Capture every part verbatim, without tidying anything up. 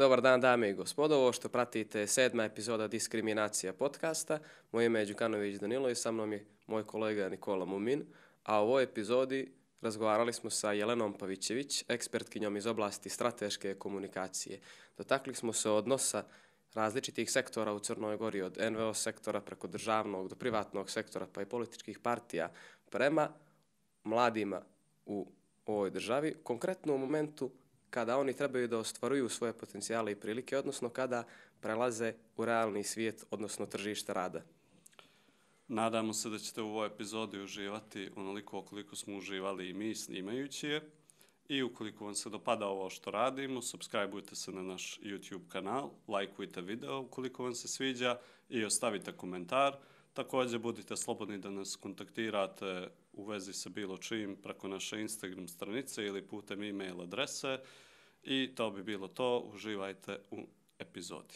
Dobar dan, dame i gospodo, ovo što pratite sedma epizoda Diskriminacija podcasta. Moje ime je Đukanović Danilo i sa mnom je moj kolega Nikola Mumin, a u ovoj epizodi razgovarali smo sa Jelenom Pavićević, ekspertkinjom iz oblasti strateške komunikacije. Dotakli smo se odnosa različitih sektora u Crnoj Gori, od en ve o sektora preko državnog do privatnog sektora pa i političkih partija prema mladima u ovoj državi, konkretno u momentu kada oni trebaju da ostvaruju svoje potencijale i prilike, odnosno kada prelaze u realni svijet, odnosno tržište rada. Nadamo se da ćete u ovoj epizodi uživati onoliko koliko smo uživali i mi snimajući je. I ukoliko vam se dopada ovo što radimo, subscribeujte se na naš YouTube kanal, lajkujte video ukoliko vam se sviđa i ostavite komentar. Također budite slobodni da nas kontaktirate u vezi sa bilo čim preko naše Instagram stranice ili putem e-mail adrese. I to bi bilo to. Uživajte u epizodi.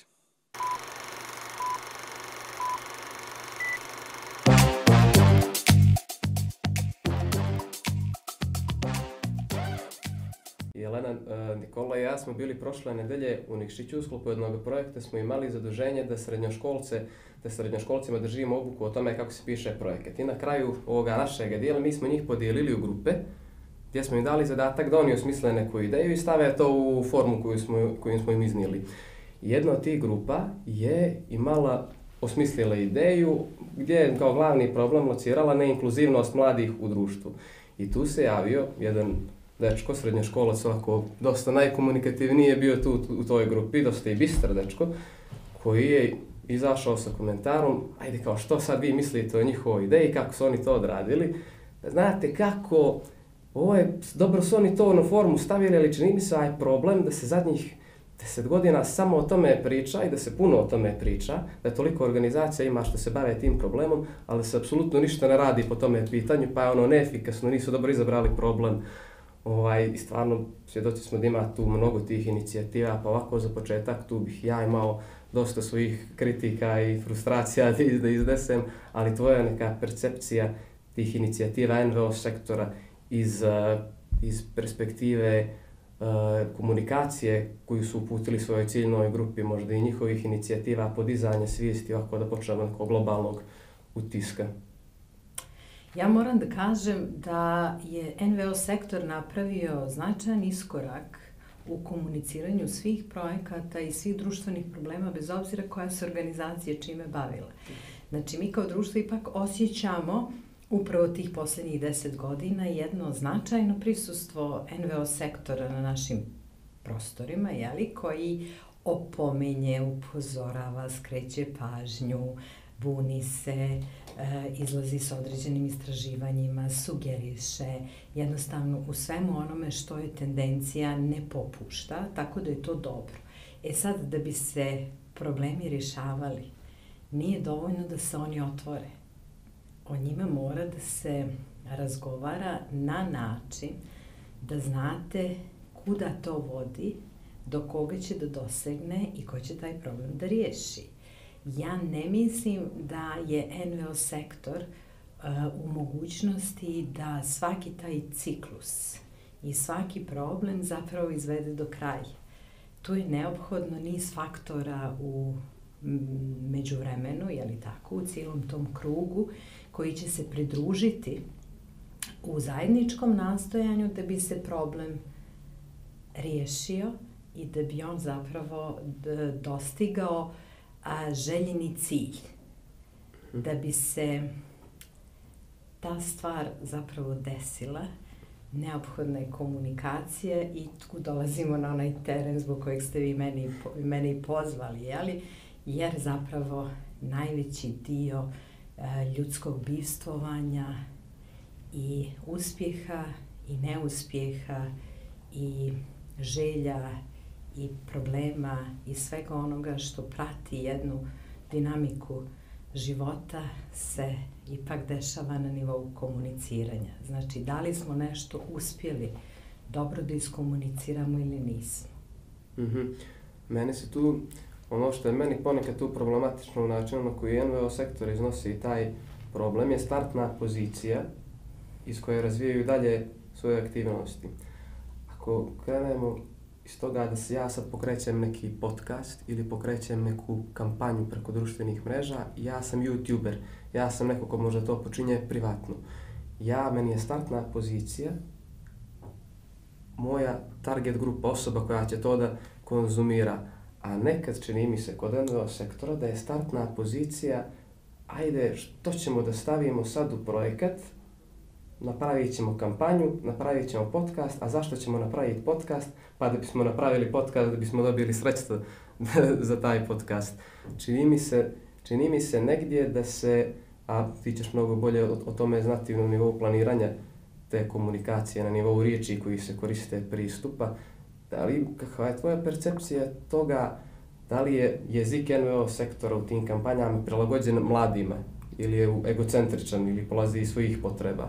Jelena, Nikola i ja smo bili prošle nedelje u Nikšiću u sklopu jednog projekta, smo imali zaduženje da srednjoškolce, da srednjoškolcima držimo obuku o tome kako se piše projekat. I na kraju ovoga našeg dijela mi smo njih podijelili u grupe, gdje smo im dali zadatak da oni osmisle neku ideju i stave to u formu koju smo, koju smo im iznijeli. Jedna od tih grupa je imala, osmislila ideju gdje je kao glavni problem locirala neinkluzivnost mladih u društvu. I tu se javio jedan dečko, srednjoškolac, ovako dosta najkomunikativniji je bio tu u toj grupi, dosta i bistar dečko, koji je izašao sa komentarom, ajde kao što sad vi mislite o njihovoj ideji, kako su oni to odradili. Znate kako, ovo je, dobro su oni to na formu stavili, ali čini mi se aj problem da se zadnjih deset godina samo o tome priča i da se puno o tome priča, da toliko organizacija ima što se bave tim problemom, ali se apsolutno ništa ne radi po tome pitanju, pa je ono neefikasno, nisu dobro izabrali problem. Ovaj, i stvarno svjedoci smo da ima tu mnogo tih inicijativa, pa ovako za početak tu bih ja imao dosta svojih kritika i frustracija da iznesem, ali tvoja neka percepcija tih inicijativa en ve o sektora iz, iz perspektive uh, komunikacije koju su uputili svojoj ciljnoj grupi, možda i njihovih inicijativa podizanja svijesti, ovako da počnemo nekog globalnog utiska. Ja moram da kažem da je en ve o sektor napravio značajan iskorak u komuniciranju svih projekata i svih društvenih problema, bez obzira koja se organizacija čime bavila. Znači, mi kao društvo ipak osjećamo upravo tih posljednjih deset godina jedno značajno prisustvo en ve o sektora na našim prostorima, jeli, koji opominje, upozorava, skreće pažnju, buni se, izlazi s određenim istraživanjima, sugeriše, jednostavno u svemu onome što je tendencija ne popušta, tako da je to dobro. E sad, da bi se problemi rješavali, nije dovoljno da se oni otvore. O njima mora da se razgovara na način da znate kuda to vodi, do koga će da dosegne i ko će taj problem da riješi. Ja ne mislim da je en ve o sektor uh, u mogućnosti da svaki taj ciklus i svaki problem zapravo izvede do kraja. Tu je neophodno niz faktora u međuvremenu, je li tako, u cijelom tom krugu koji će se pridružiti u zajedničkom nastojanju da bi se problem riješio i da bi on zapravo d- dostigao a željeni cilj. Da bi se ta stvar zapravo desila, neophodna je komunikacija i tu dolazimo na onaj teren zbog kojeg ste vi meni, mene i pozvali, jeli? Jer zapravo najveći dio uh, ljudskog bivstvovanja i uspjeha i neuspjeha i želja i problema i svega onoga što prati jednu dinamiku života se ipak dešava na nivou komuniciranja. Znači, da li smo nešto uspjeli dobro da iskomuniciramo ili nismo. Mm-hmm. Mene se tu, ono što je meni ponekad tu problematično u načinu na koji en ve o sektor iznosi taj problem je startna pozicija iz koje razvijaju dalje svoje aktivnosti. Ako krenemo iz toga da se ja sad pokrećem neki podcast ili pokrećem neku kampanju preko društvenih mreža, ja sam YouTuber, ja sam neko ko možda to počinje privatno. Ja, meni je startna pozicija moja target grupa osoba koja će to da konzumira, a nekad čini mi se kod N V O sektora da je startna pozicija ajde što ćemo da stavimo sad u projekat, napravit ćemo kampanju, napravit ćemo podcast, a zašto ćemo napraviti podcast? Pa da bismo napravili podcast, da bismo dobili sredstva za taj podcast. Čini mi se, čini mi se negdje da se, a ti ćeš mnogo bolje o, o tome znati na nivou planiranja te komunikacije, na nivou riječi koji se koriste pristupa, da li, kakva je tvoja percepcija toga, da li je jezik N V O sektora u tim kampanjama prilagođen mladima ili je egocentričan ili polazi iz svojih potreba?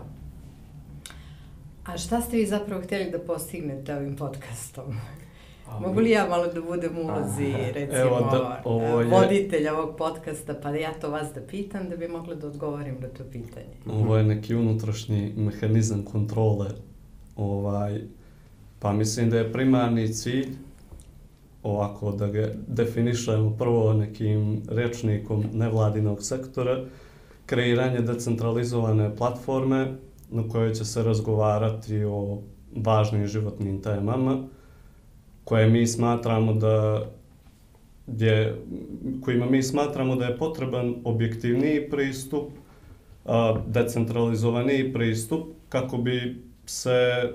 A šta ste vi zapravo htjeli da postignete ovim podcastom? Mogu li ja malo da budem u ulozi, recimo, Evo da, ovo je... voditelja ovog podcasta, pa ja to vas da pitam, da bi mogla da odgovorim na to pitanje? Ovo je neki unutrašnji mehanizam kontrole. Ovaj, pa mislim da je primarni cilj, ovako da ga definišemo prvo nekim rečnikom nevladinog sektora, kreiranje decentralizovane platforme na kojoj će se razgovarati o važnim životnim temama, koje mi smatramo da je, kojima mi smatramo da je potreban objektivniji pristup, decentralizovaniji pristup, kako bi se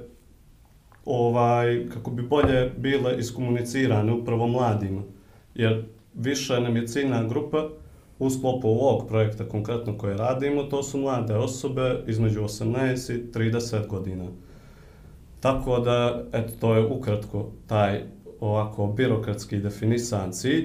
ovaj, kako bi bolje bile iskomunicirane upravo mladima. Jer više nam je ciljna grupa u sklopu ovog projekta konkretno koje radimo, to su mlade osobe između osamnaest i trideset godina. Tako da, eto, to je ukratko taj ovako birokratski definisan cilj,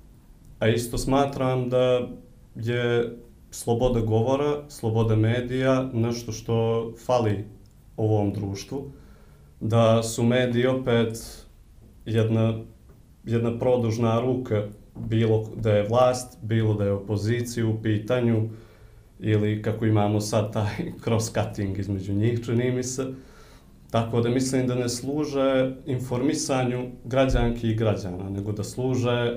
a isto smatram da je sloboda govora, sloboda medija nešto što fali ovom društvu, da su mediji opet jedna, jedna produžna ruka, bilo da je vlast, bilo da je opozicija u pitanju, ili kako imamo sad taj cross-cutting između njih, čini mi se. Tako da mislim da ne služe informisanju građanki i građana, nego da služe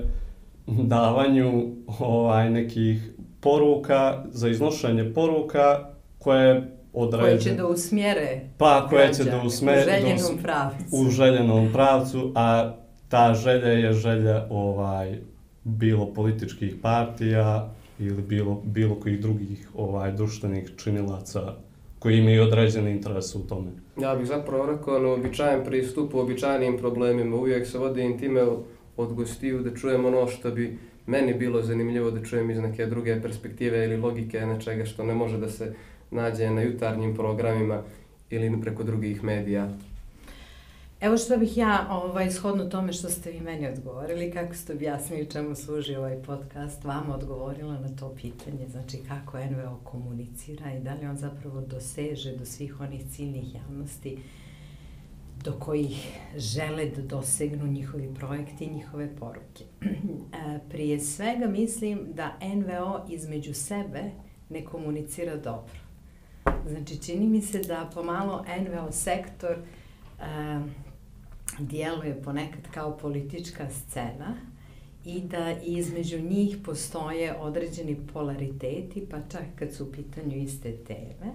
davanju ovaj, nekih poruka, za iznošenje poruka koje određe... Koje će da usmjere pa, koje će da usmjere, u željenom pravcu. U željenom pravcu, a ta želja je želja ovaj, bilo političkih partija ili bilo, bilo kojih drugih ovaj, društvenih činilaca koji imaju određene interese u tome. Ja bih zapravo rekao na običajan pristup u običajnim problemima. Uvijek se vodim time od gostiju da čujem ono što bi meni bilo zanimljivo da čujem iz neke druge perspektive ili logike nečega što ne može da se nađe na jutarnjim programima ili preko drugih medija. Evo što bih ja, ovaj, shodno tome što ste vi meni odgovorili, kako ste objasnili čemu služi ovaj podcast, vama odgovorila na to pitanje, znači kako N V O komunicira i da li on zapravo doseže do svih onih ciljnih javnosti do kojih žele da dosegnu njihovi projekti i njihove poruke. Prije svega mislim da N V O između sebe ne komunicira dobro. Znači, čini mi se da pomalo N V O sektor uh, djeluje ponekad kao politička scena i da između njih postoje određeni polariteti, pa čak kad su u pitanju iste teme.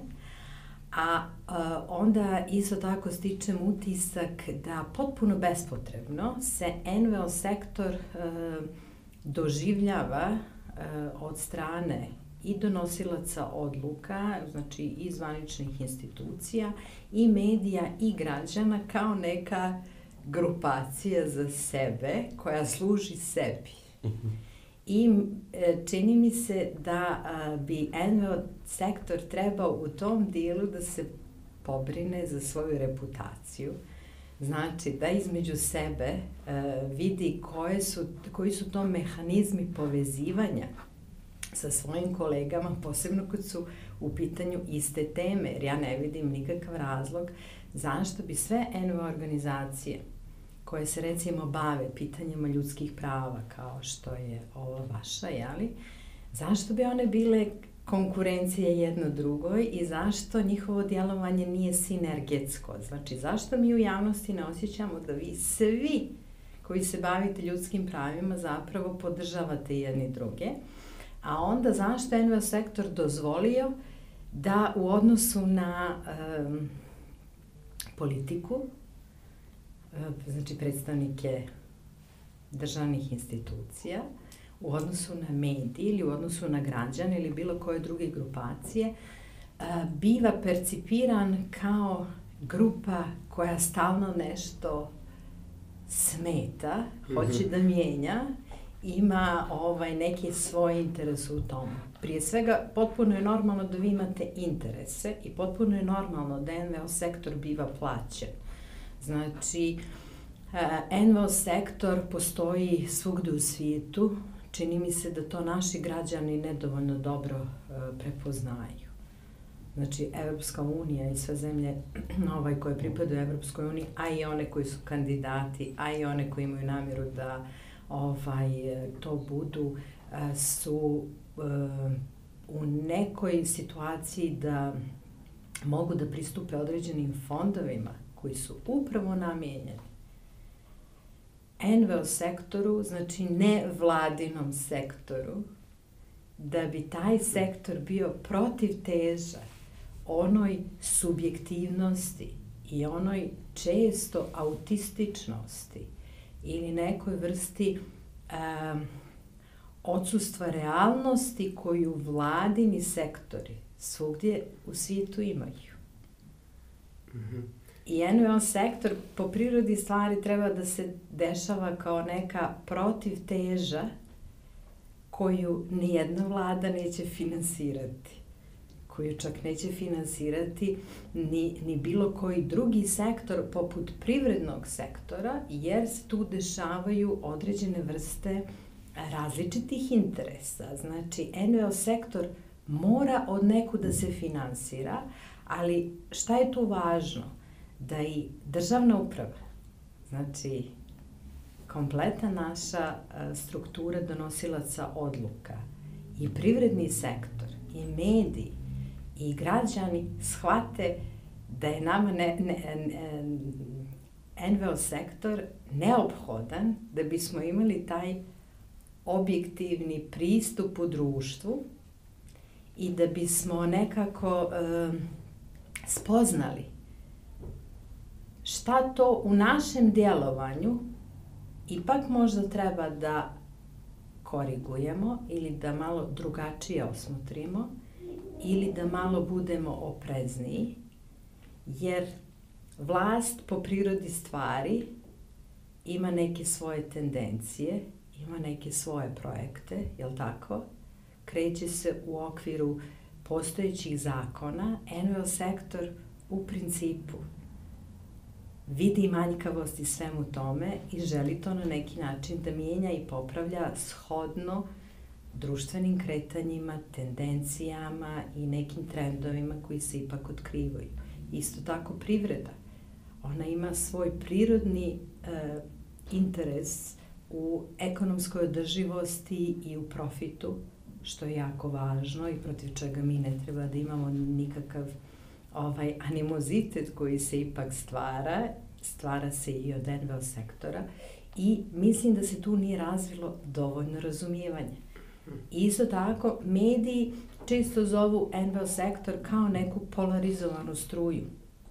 A uh, onda isto tako stičem utisak da potpuno bespotrebno se N V O sektor uh, doživljava uh, od strane i donosilaca odluka, znači i zvaničnih institucija, i medija, i građana kao neka grupacija za sebe koja služi sebi. Uh-huh. I e, čini mi se da a, bi N V O sektor trebao u tom dijelu da se pobrine za svoju reputaciju. Znači da između sebe e, vidi koje su, koji su to mehanizmi povezivanja sa svojim kolegama, posebno kad su u pitanju iste teme, jer ja ne vidim nikakav razlog zašto bi sve N V O organizacije koje se recimo bave pitanjima ljudskih prava, kao što je ova vaša, jeli, zašto bi one bile konkurencije jedno drugoj i zašto njihovo djelovanje nije sinergetsko. Znači, zašto mi u javnosti ne osjećamo da vi svi koji se bavite ljudskim pravima zapravo podržavate jedni druge, a onda zašto je en ve o sektor dozvolio da u odnosu na um, politiku, um, znači predstavnike državnih institucija, u odnosu na medije ili u odnosu na građane ili bilo koje druge grupacije, uh, biva percipiran kao grupa koja stalno nešto smeta, hoće da mijenja, ima ovaj, neki svoj interes u tomu. Prije svega, potpuno je normalno da vi imate interese i potpuno je normalno da en ve o sektor biva plaćen. Znači, en ve o sektor postoji svugde u svijetu. Čini mi se da to naši građani nedovoljno dobro uh, prepoznaju. Znači, Evropska unija i sve zemlje ovaj, koje pripadaju Evropskoj uniji, a i one koji su kandidati, a i one koji imaju namjeru da ovaj, to budu, su uh, u nekoj situaciji da mogu da pristupe određenim fondovima koji su upravo namijenjeni en ve o sektoru, znači ne vladinom sektoru, da bi taj sektor bio protivteža onoj subjektivnosti i onoj često autističnosti ili nekoj vrsti um, odsustva realnosti koju vladini sektori svugdje u svijetu imaju. Mm-hmm. I en ve o sektor po prirodi stvari treba da se dešava kao neka protivteža koju nijedna vlada neće finansirati, koju čak neće finansirati ni, ni bilo koji drugi sektor poput privrednog sektora, jer se tu dešavaju određene vrste različitih interesa. Znači, en ve o sektor mora od neku da se finansira, ali šta je tu važno? Da i državna uprava, znači kompletna naša struktura donosilaca odluka i privredni sektor i mediji i građani shvate da je nama ne, ne, ne, en ve o sektor neophodan da bismo imali taj objektivni pristup u društvu i da bismo nekako um, spoznali šta to u našem djelovanju ipak možda treba da korigujemo ili da malo drugačije osmotrimo ili da malo budemo oprezniji, jer vlast po prirodi stvari ima neke svoje tendencije, ima neke svoje projekte, jel tako? Kreće se u okviru postojećih zakona, en ve o sektor u principu vidi manjkavosti svemu tome i želi to na neki način da mijenja i popravlja shodno društvenim kretanjima, tendencijama i nekim trendovima koji se ipak otkrivaju. Isto tako privreda. Ona ima svoj prirodni e, interes u ekonomskoj održivosti i u profitu, što je jako važno i protiv čega mi ne treba da imamo nikakav ovaj animozitet koji se ipak stvara, stvara se i od en ve o sektora i mislim da se tu nije razvilo dovoljno razumijevanje. Isto tako, mediji često zovu en ve o sektor kao neku polarizovanu struju,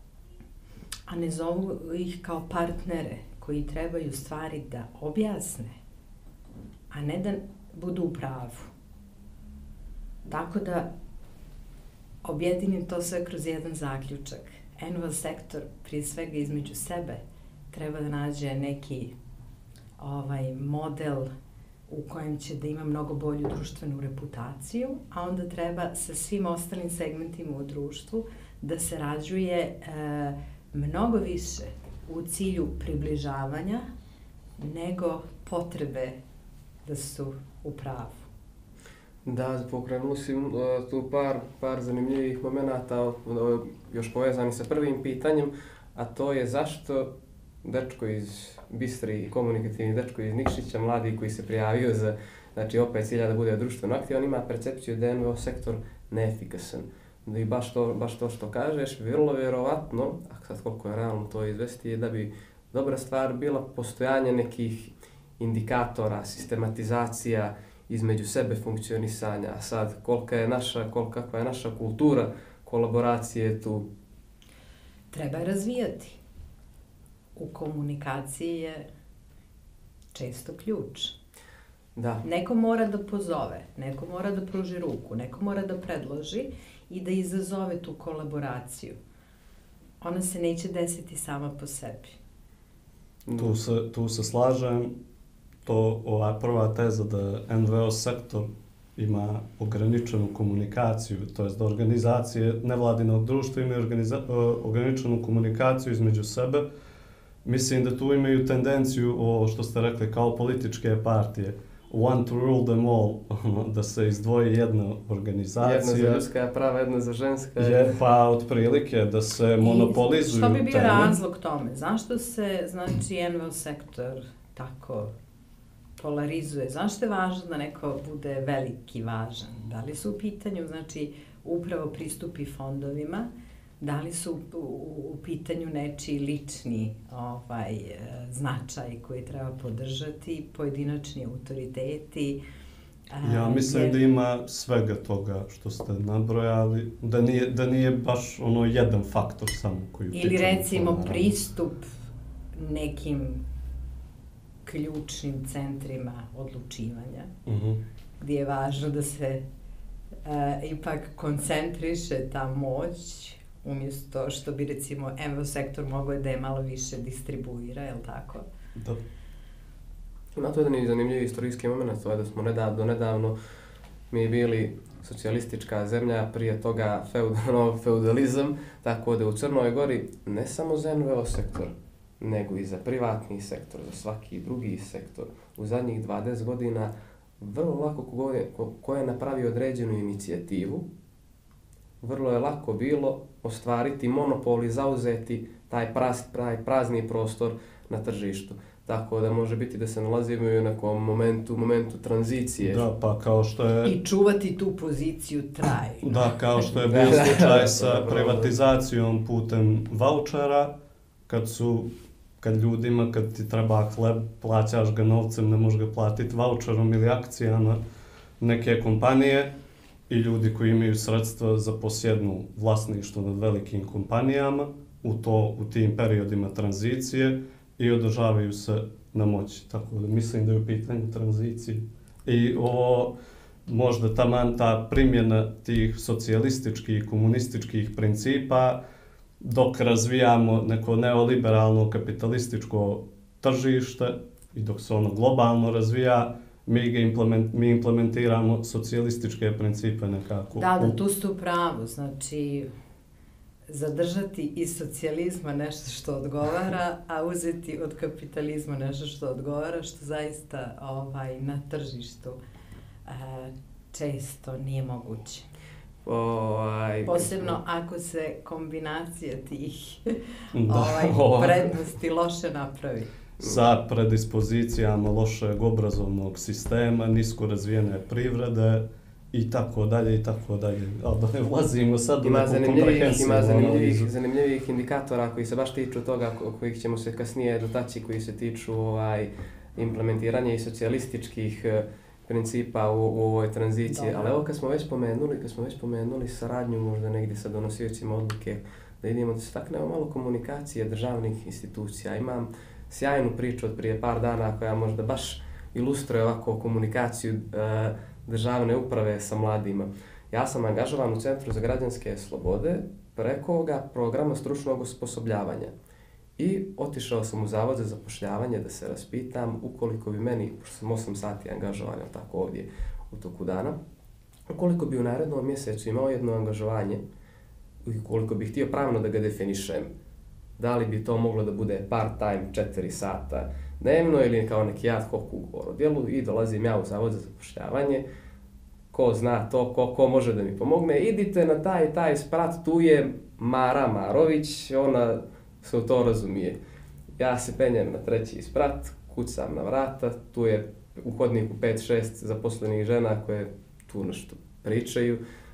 a ne zovu ih kao partnere koji trebaju stvari da objasne, a ne da budu u pravu. Tako da objedinim to sve kroz jedan zaključak. en ve o sektor, prije svega između sebe, treba da nađe neki ovaj, model u kojem će da ima mnogo bolju društvenu reputaciju, a onda treba sa svim ostalim segmentima u društvu da se rađuje e, mnogo više u cilju približavanja nego potrebe da su u pravu. Da, pokrenuli si uh, tu par, par zanimljivih momenata, uh, još povezani sa prvim pitanjem, a to je zašto dečko iz Bistri, komunikativni dečko iz Nikšića, mladi koji se prijavio za, znači opet cilja da bude društveno aktivan, ima percepciju da en ve o sektor neefikasan. I baš to, baš to što kažeš, vrlo vjerovatno, a sad koliko je realno to izvesti, je da bi dobra stvar bila postojanje nekih indikatora, sistematizacija između sebe funkcionisanja. A sad, kolika je naša, kol, kakva je naša kultura kolaboracije tu? Treba je razvijati. U komunikaciji je često ključ. Da. Neko mora da pozove, neko mora da pruži ruku, neko mora da predloži i da izazove tu kolaboraciju. Ona se neće desiti sama po sebi. Tu se, tu se slažem. To, ova prva teza da en ve o sektor ima ograničenu komunikaciju, to jest da organizacije nevladinog društva imaju organiza, ograničenu komunikaciju između sebe. Mislim da tu imaju tendenciju, ovo što ste rekli, kao političke partije, one to rule them all, da se izdvoji jedna organizacija. Jedna za ljudska prava, jedna za ženska. Je, pa otprilike da se monopolizuju teme. Što bi bio teme. razlog tome? Zašto se, znači, en ve o sektor tako polarizuje? Zašto je važno da neko bude veliki važan? Da li su u pitanju, znači, upravo pristupi fondovima? Da li su u, u, u pitanju nečiji lični ovaj, značaj koji treba podržati, pojedinačni autoriteti? Ja mislim jer... da ima svega toga što ste nabrojali, da nije, da nije baš ono jedan faktor samo koji utiče. Ili recimo pristup nekim ključnim centrima odlučivanja, uh-huh. gdje je važno da se uh, ipak koncentriše ta moć, umjesto što bi recimo en ve o sektor mogao da je malo više distribuira, je li tako? Da. Ima to jedan zanimljiv istorijski moment, to je da smo nedavno, do nedavno mi bili socijalistička zemlja, prije toga feudal, feudalizam, tako da u Crnoj Gori ne samo za en ve o sektor, nego i za privatni sektor, za svaki drugi sektor. U zadnjih dvadeset godina vrlo lako ko, ko, ko je napravio određenu inicijativu, vrlo je lako bilo ostvariti monopol i zauzeti taj, praz, taj prazni prostor na tržištu. Tako da može biti da se nalazimo u nekom momentu, momentu tranzicije. Da, pa kao što je... I čuvati tu poziciju trajno. Da, kao što je bio slučaj sa privatizacijom putem vaučera, kad su, kad ljudima, kad ti treba hleb, plaćaš ga novcem, ne možeš ga platiti vaučerom ili akcijama neke kompanije i ljudi koji imaju sredstva zaposjednu vlasništvo nad velikim kompanijama u, to, u tim periodima tranzicije i održavaju se na moći. Tako da mislim da je u pitanju tranzicije. I ovo, možda taman ta primjena tih socijalističkih i komunističkih principa, dok razvijamo neko neoliberalno kapitalističko tržište i dok se ono globalno razvija, mi, ga implement, mi implementiramo socijalističke principe nekako. Da, da, tu ste u pravu. Znači, zadržati iz socijalizma nešto što odgovara, a uzeti od kapitalizma nešto što odgovara, što zaista ovaj, na tržištu e, često nije moguće. Ovaj, Posebno ako se kombinacija tih da, ovaj, prednosti loše napravi. Sa predispozicijama lošeg obrazovnog sistema, nisko razvijene privrede i tako dalje i tako dalje. Ali da ne vlazimo sad u neku komprehensivnu Ima zanimljivih, zanimljivih indikatora koji se baš tiču toga, kojih ćemo se kasnije dotaći, koji se tiču ovaj, implementiranja i socijalističkih principa u, u ovoj tranziciji. Dobre. Ali evo kad smo već spomenuli, kad smo već spomenuli saradnju možda negdje sa donosiocima odluke, da vidimo da se taknemo malo komunikacije državnih institucija. Imam sjajnu priču od prije par dana koja možda baš ilustruje ovako komunikaciju uh, državne uprave sa mladima. Ja sam angažovan u Centru za građanske slobode preko ovoga programa stručnog osposobljavanja. I otišao sam u Zavod za zapošljavanje da se raspitam ukoliko bi meni, pošto sam osam sati angažovan, tako ovdje u toku dana, ukoliko bi u narednom mjesecu imao jedno angažovanje, ukoliko bih htio pravno da ga definišem, da li bi to moglo da bude part-time, četiri sata dnevno ili kao neki ad hoc ugovor o djelu i dolazim ja u Zavod za zapošljavanje, ko zna to, ko, ko može da mi pomogne, idite na taj taj sprat, tu je Mara Marović, ona se u to razumije. Ja se penjem na treći sprat, kucam na vrata, tu je u hodniku pet šest zaposlenih žena koje tu nešto pričaju,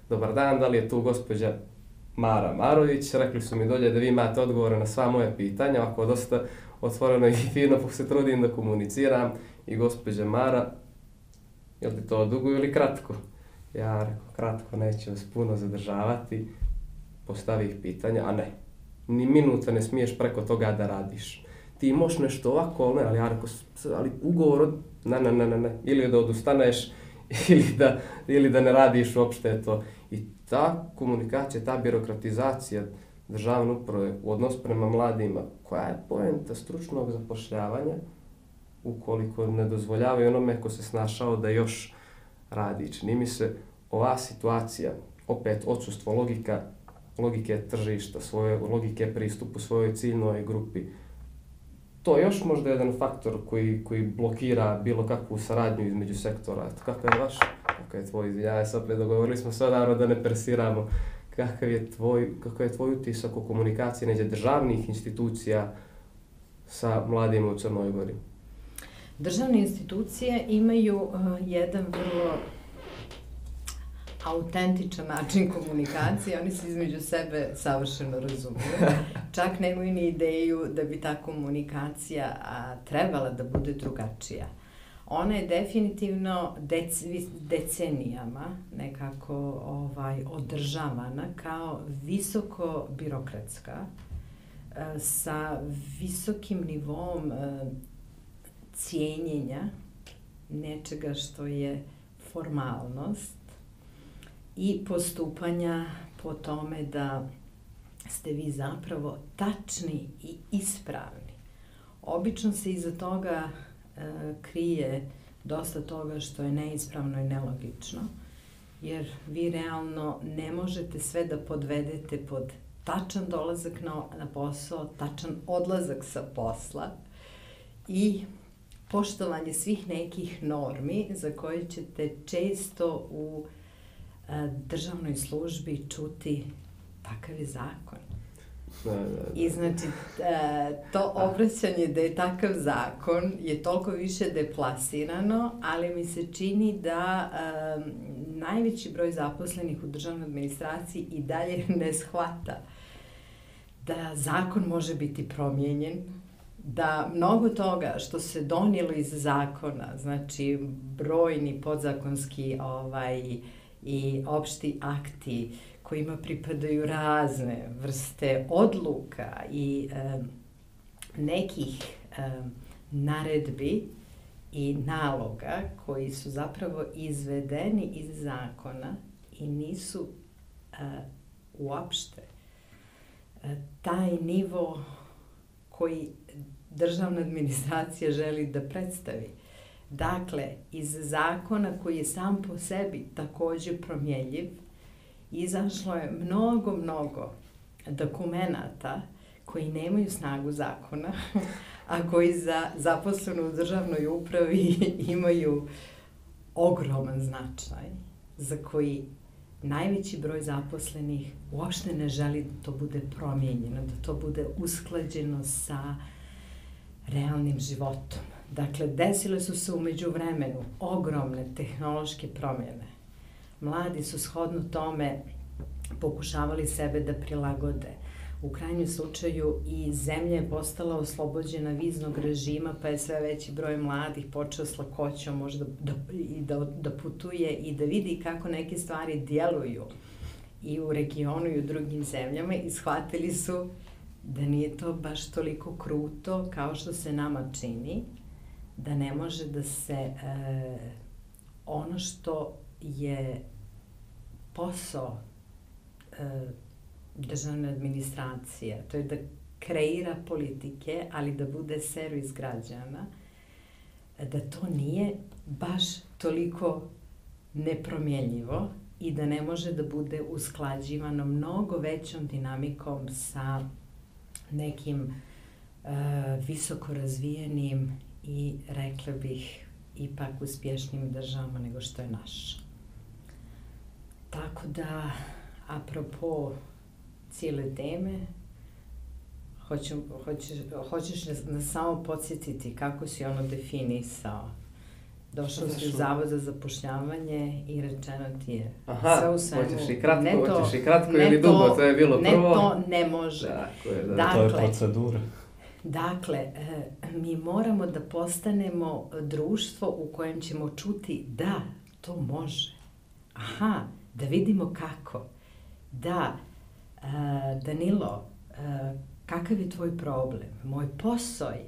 dobar dan, da li je tu gospođa Mara Marović, rekli su mi dolje da vi imate odgovore na sva moja pitanja, ovako dosta otvoreno i fino se trudim da komuniciram i gospođa Mara, je li ti to dugo ili kratko? Ja rekao, kratko, neću vas puno zadržavati, postavi ih pitanja, a ne, ni minuta ne smiješ preko toga da radiš. Ti možeš nešto ovako, ali ne, ali ja rekao, ali ugovor, ne, ne, ne, ne, ili da odustaneš, ili da, ili da ne radiš uopšte to. I ta komunikacija, ta birokratizacija državne uprave u odnosu prema mladima, koja je poenta stručnog zapošljavanja, ukoliko ne dozvoljavaju onome ko se snašao da još radi. Čini mi se ova situacija, opet odsustvo logika, logike tržišta, svoje logike pristupu svojoj ciljnoj grupi, to je još možda jedan faktor koji, koji blokira bilo kakvu saradnju između sektora. Kakav je vaš, kakav je tvoj, ja se opet dogovorili smo sve odavno da ne persiramo, kakav je tvoj, kakav je tvoj utisak o komunikaciji neđe državnih institucija sa mladima u Crnoj Gori? Državne institucije imaju uh, jedan vrlo autentičan način komunikacije, oni se između sebe savršeno razumiju. Čak nemaju ni ideju da bi ta komunikacija a, trebala da bude drugačija. Ona je definitivno dec, decenijama nekako ovaj, održavana kao visoko birokratska, a, sa visokim nivom a, cijenjenja nečega što je formalnost i postupanja po tome da ste vi zapravo tačni i ispravni. Obično se iza toga e, krije dosta toga što je neispravno i nelogično, jer vi realno ne možete sve da podvedete pod tačan dolazak na, na posao, tačan odlazak sa posla i poštovanje svih nekih normi za koje ćete često u državnoj službi čuti takav je zakon. Da, da, da. I znači, to obraćanje da je takav zakon je toliko više deplasirano, ali mi se čini da um, najveći broj zaposlenih u državnoj administraciji i dalje ne shvata da zakon može biti promijenjen, da mnogo toga što se donijelo iz zakona, znači brojni podzakonski ovaj, i opšti akti kojima pripadaju razne vrste odluka i e, nekih e, naredbi i naloga koji su zapravo izvedeni iz zakona i nisu e, uopšte e, taj nivo koji državna administracija želi da predstavi. Dakle, iz zakona koji je sam po sebi također promjenjiv, izašlo je mnogo, mnogo dokumenata koji nemaju snagu zakona, a koji za zaposlenu u državnoj upravi imaju ogroman značaj, za koji najveći broj zaposlenih uopšte ne želi da to bude promijenjeno, da to bude usklađeno sa realnim životom. Dakle, desile su se u međuvremenu ogromne tehnološke promjene. Mladi su shodno tome pokušavali sebe da prilagode. U krajnjem slučaju i zemlja je postala oslobođena viznog režima, pa je sve veći broj mladih počeo s lakoćom možda da, da, da putuje i da vidi kako neke stvari djeluju i u regionu i u drugim zemljama i shvatili su da nije to baš toliko kruto kao što se nama čini, da ne može da se e, ono što je posao e, državne administracije, to je da kreira politike, ali da bude servis građana, da to nije baš toliko nepromjenjivo i da ne može da bude usklađivano mnogo većom dinamikom sa nekim e, visoko razvijenim i, rekla bih, ipak uspješnijim državama nego što je naša. Tako da, apropo cijele teme, hoću, hoćeš, hoćeš nas samo podsjetiti kako si ono definisao Došao si u zavod za zapošljavanje i rečeno ti je Aha, sve u svemu. hoćeš i kratko, ne to, hoćeš i kratko ne ili to, dugo, to je bilo ne prvo. Ne to, ne može. Tako je, da. Dakle, to je procedura. Dakle, mi moramo da postanemo društvo u kojem ćemo čuti da, to može. Aha, da vidimo kako. Da, Danilo, kakav je tvoj problem? Moj posao je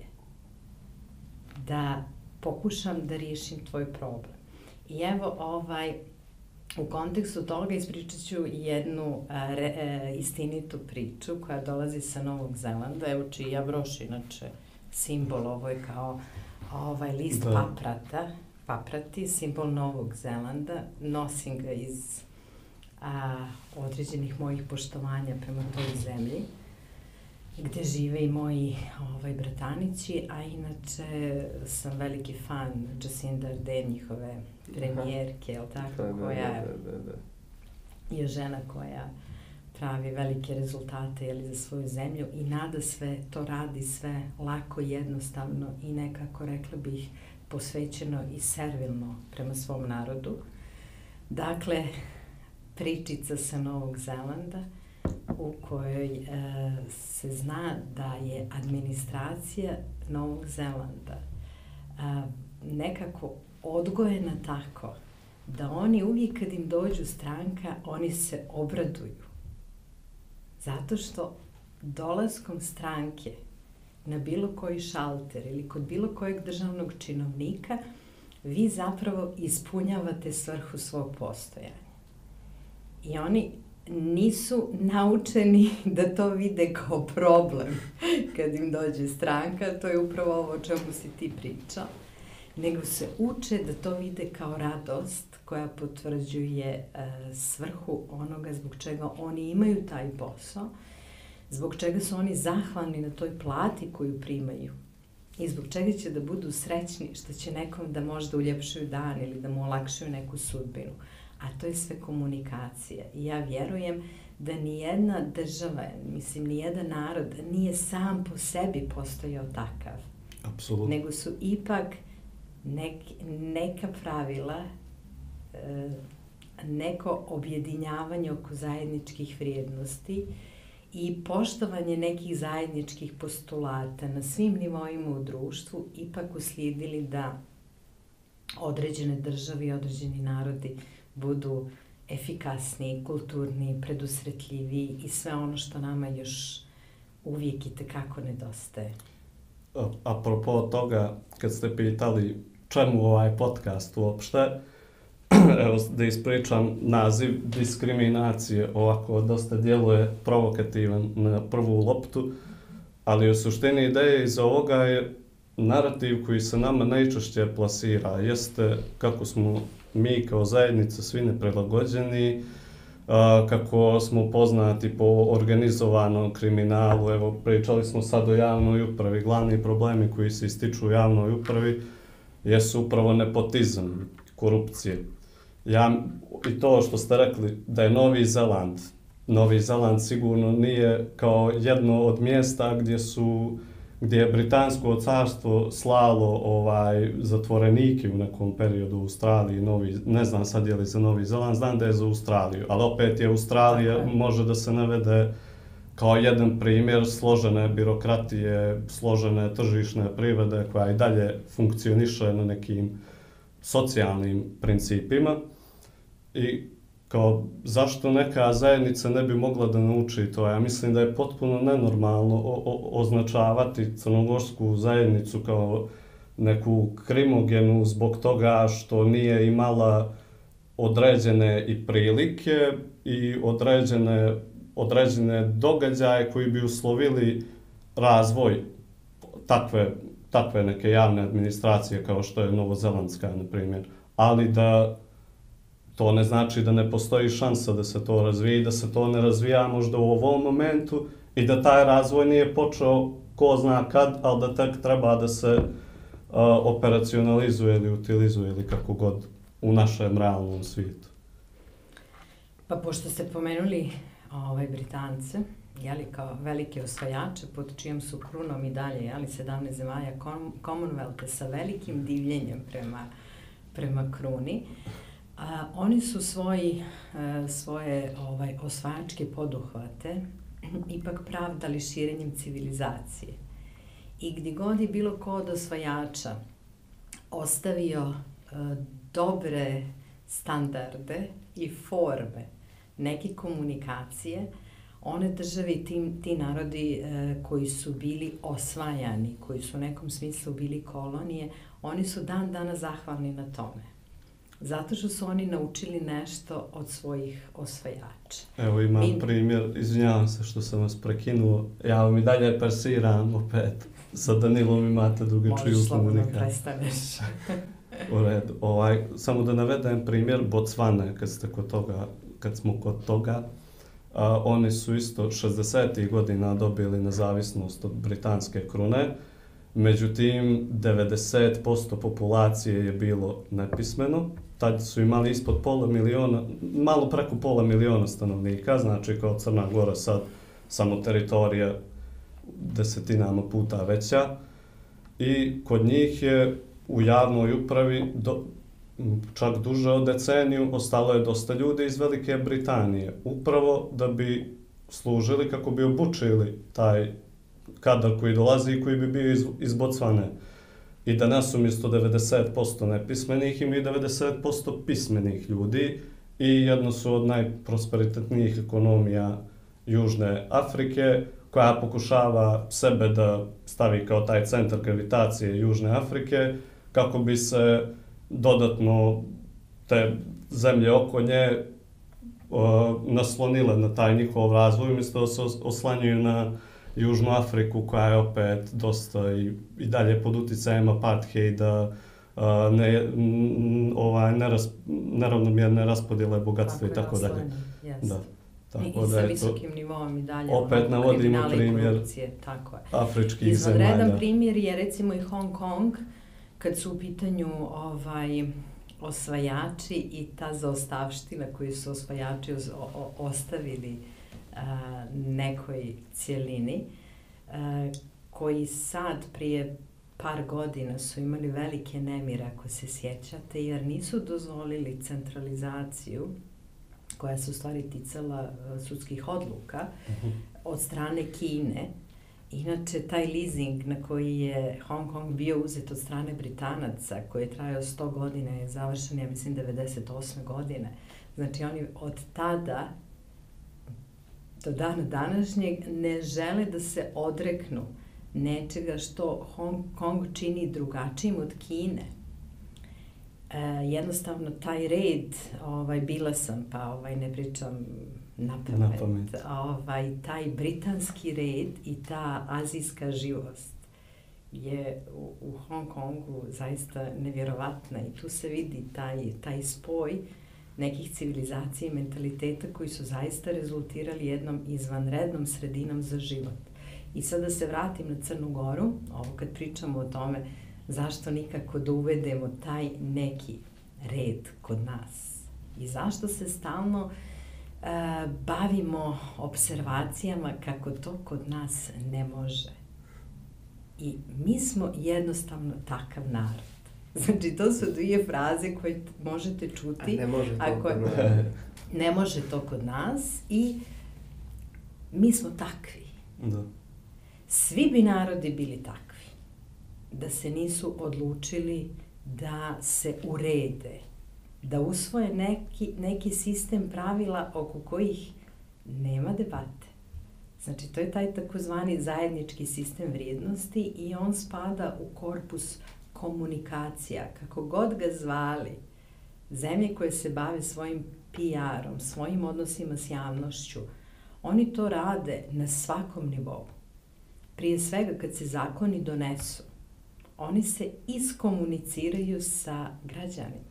da pokušam da riješim tvoj problem. I evo, ovaj, u kontekstu toga ispričat ću jednu a, re, e, istinitu priču koja dolazi sa Novog Zelanda, evo čija broš, inače simbol, ovo je kao ovaj list da. paprata, paprati, simbol Novog Zelanda, nosim ga iz a, određenih mojih poštovanja prema toj zemlji, gde žive i moji ovaj, bratanići, a inače sam veliki fan Jacinda Ardern, njihove premijerke, jel tako, da, koja da, da, da, da. je žena koja pravi velike rezultate jeli, za svoju zemlju i nada sve, to radi sve lako, jednostavno i nekako, rekla bih, posvećeno i servilno prema svom narodu. Dakle, pričica sa Novog Zelanda, u kojoj e, se zna da je administracija Novog Zelanda e, nekako odgojena tako da oni uvijek kad im dođu stranka, oni se obraduju. Zato što dolaskom stranke na bilo koji šalter ili kod bilo kojeg državnog činovnika, vi zapravo ispunjavate svrhu svog postojanja. I oni nisu naučeni da to vide kao problem kad im dođe stranka, to je upravo ovo o čemu si ti pričao, nego se uče da to vide kao radost koja potvrđuje e, svrhu onoga zbog čega oni imaju taj posao, zbog čega su oni zahvalni na toj plati koju primaju i zbog čega će da budu srećni što će nekom da možda uljepšaju dan ili da mu olakšaju neku sudbinu. A to je sve komunikacija. I ja vjerujem da nijedna država, mislim, nijedan narod nije sam po sebi postojao takav. Apsolutno. Nego su ipak nek, neka pravila, neko objedinjavanje oko zajedničkih vrijednosti i poštovanje nekih zajedničkih postulata na svim nivoima u društvu ipak uslijedili da određene države i određeni narodi budu efikasniji, kulturni, predusretljiviji i sve ono što nama još uvijek i tekako nedostaje. Apropo toga, kad ste pitali čemu ovaj podcast uopšte, evo da ispričam naziv diskriminacije, ovako dosta djeluje provokativan na prvu loptu, ali u suštini ideja iz ovoga je narativ koji se nama najčešće plasira, jeste kako smo mi kao zajednica svi neprilagođeni, kako smo poznati po organizovanom kriminalu, evo pričali smo sad o javnoj upravi, glavni problemi koji se ističu u javnoj upravi jesu upravo nepotizam, korupcije. Ja, i to što ste rekli da je Novi Zeland, Novi Zeland sigurno nije kao jedno od mjesta gdje su gdje je Britansko carstvo slalo ovaj zatvorenike u nekom periodu u Australiji, Novi, ne znam sad je li za Novi Zeland, znam da je za Australiju, ali opet je Australija može da se navede kao jedan primjer složene birokratije, složene tržišne privrede koja i dalje funkcioniše na nekim socijalnim principima. I kao zašto neka zajednica ne bi mogla da nauči to? Ja mislim da je potpuno nenormalno o, o, označavati crnogorsku zajednicu kao neku krimogenu zbog toga što nije imala određene i prilike i određene, određene događaje koji bi uslovili razvoj takve, takve neke javne administracije kao što je novozelandska, na primjer. Ali da to ne znači da ne postoji šansa da se to razvije i da se to ne razvija možda u ovom momentu i da taj razvoj nije počeo ko zna kad, ali da tek treba da se uh, operacionalizuje ili utilizuje ili kako god u našem realnom svijetu. Pa pošto ste pomenuli ovaj, Britance, jeli, kao velike osvajače pod čijom su krunom i dalje, jeli, sedamnaest zemalja Commonwealtha sa velikim divljenjem prema prema kruni. A, oni su svoji, a, svoje ovaj, osvajačke poduhvate ipak pravdali širenjem civilizacije. I gdje god je bilo ko od osvajača ostavio a, dobre standarde i forme neke komunikacije, one države i ti, ti narodi e, koji su bili osvajani, koji su u nekom smislu bili kolonije, oni su dan dana zahvalni na tome. Zato što su oni naučili nešto od svojih osvajača. Evo imam Mi... primjer, izvinjavam se što sam vas prekinuo, ja vam i dalje persiram opet, sa Danilom imate drugačiju komunikaciju. Možeš slobodno prestaneš. U redu, ovaj, samo da navedem primjer Botswane, kad ste kod toga, kad smo kod toga, a, oni su isto šezdesetih godina dobili nezavisnost od britanske krune, međutim devedeset posto populacije je bilo nepismeno, tad su imali ispod pola miliona, malo preko pola miliona stanovnika, znači kao Crna Gora sad samo teritorija desetinama puta veća i kod njih je u javnoj upravi do, čak duže od deceniju ostalo je dosta ljudi iz Velike Britanije, upravo da bi služili kako bi obučili taj kadar koji dolazi i koji bi bio iz, iz Botswane. I danas umjesto devedeset posto nepismenih imaju devedeset posto pismenih ljudi i jedno su od najprosperitetnijih ekonomija Južne Afrike, koja pokušava sebe da stavi kao taj centar gravitacije Južne Afrike, kako bi se dodatno te zemlje oko nje uh, naslonile na taj njihov razvoj, umjesto da se oslanjuju na Južnu Afriku, koja je opet dosta i, i dalje pod uticajem apartheida, uh, ne, n, ovaj, neras, neravnomjerne raspodjele bogatstva i tako dalje. Da. Tako I, i sa visokim nivom i dalje. Opet ono, navodimo primjer tako je. afričkih zemalja. Izvanredan primjer je recimo i Hong Kong, kad su u pitanju ovaj, osvajači i ta zaostavština koju su osvajači os, o, ostavili a, nekoj cijelini, a, koji sad prije par godina su imali velike nemire, ako se sjećate, jer nisu dozvolili centralizaciju koja se u stvari ticala sudskih odluka uh-huh. od strane Kine. Inače, taj leasing na koji je Hong Kong bio uzet od strane Britanaca, koji je trajao sto godina, je završen, ja mislim, devedeset osme godine. Znači, oni od tada do dana današnjeg ne žele da se odreknu nečega što Hong Kong čini drugačijim od Kine. E, jednostavno, taj red, ovaj, bila sam, pa ovaj, ne pričam napamet, napamet. Ovaj, taj britanski red i ta azijska živost je u, u Hong Kongu zaista nevjerovatna i tu se vidi taj, taj spoj nekih civilizacija i mentaliteta koji su zaista rezultirali jednom izvanrednom sredinom za život. I sad da se vratim na Crnu Goru, ovo kad pričamo o tome zašto nikako da uvedemo taj neki red kod nas i zašto se stalno uh, bavimo observacijama kako to kod nas ne može. I mi smo jednostavno takav narod. Znači, to su dvije fraze koje možete čuti. A ne može to ako, kod nas. Ne može to kod nas i mi smo takvi. Da. Svi bi narodi bili takvi. Da se nisu odlučili da se urede, da usvoje neki, neki sistem pravila oko kojih nema debate. Znači, to je taj takozvani zajednički sistem vrijednosti i on spada u korpus komunikacija, kako god ga zvali. Zemlje koje se bave svojim P R-om, svojim odnosima s javnošću, oni to rade na svakom nivou. Prije svega, kad se zakoni donesu, oni se iskomuniciraju sa građanima.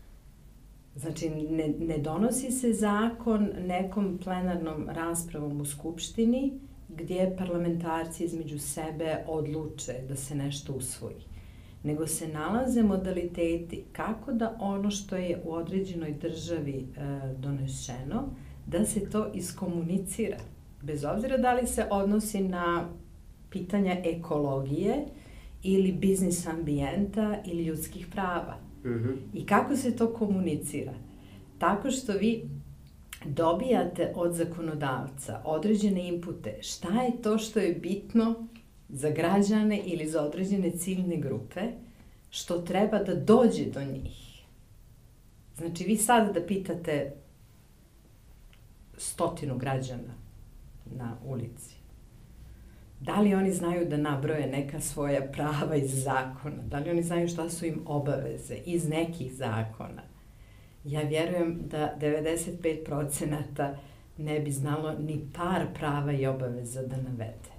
Znači, ne, ne donosi se zakon nekom plenarnom raspravom u Skupštini gdje parlamentarci između sebe odluče da se nešto usvoji. Nego se nalaze modaliteti kako da ono što je u određenoj državi e, donešeno, da se to iskomunicira. Bez obzira da li se odnosi na pitanja ekologije ili biznis ambijenta ili ljudskih prava. Mm-hmm. I kako se to komunicira? Tako što vi dobijate od zakonodavca određene inpute. Šta je to što je bitno za građane ili za određene ciljne grupe, što treba da dođe do njih? Znači, vi sad da pitate stotinu građana na ulici, da li oni znaju da nabroje neka svoja prava iz zakona? Da li oni znaju šta su im obaveze iz nekih zakona? Ja vjerujem da devedeset pet procenata ne bi znalo ni par prava i obaveza da navede.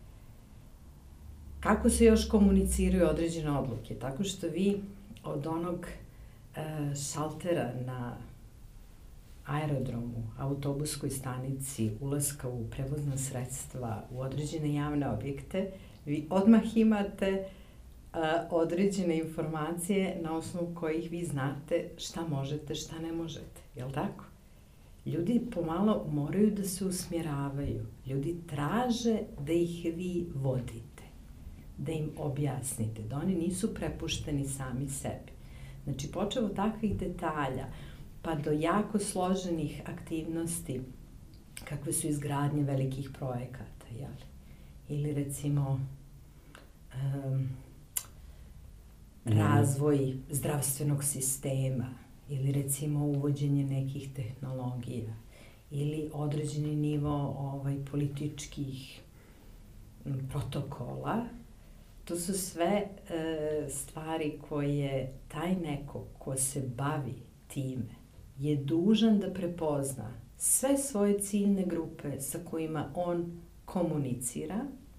Kako se još komuniciraju određene odluke? Tako što vi od onog e, šaltera na aerodromu, autobuskoj stanici, ulaska u prevozna sredstva, u određene javne objekte, vi odmah imate a, određene informacije na osnovu kojih vi znate šta možete, šta ne možete. Jel' tako? Ljudi pomalo moraju da se usmjeravaju. Ljudi traže da ih vi vodite, da im objasnite, da oni nisu prepušteni sami sebi. Znači, počev od takvih detalja, pa do jako složenih aktivnosti, kakve su izgradnje velikih projekata, jel? Ili recimo um, razvoj zdravstvenog sistema, ili recimo uvođenje nekih tehnologija, ili određeni nivo ovaj, političkih m, protokola. To su sve e, stvari koje taj neko ko se bavi time je dužan da prepozna sve svoje ciljne grupe sa kojima on komunicira,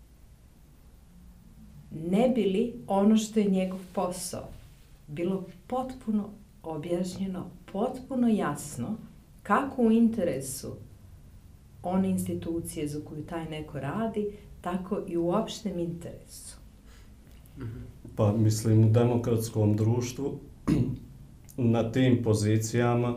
ne bi li ono što je njegov posao bilo potpuno objašnjeno, potpuno jasno, kako u interesu one institucije za koju taj neko radi, tako i u opštem interesu. Pa mislim, u demokratskom društvu na tim pozicijama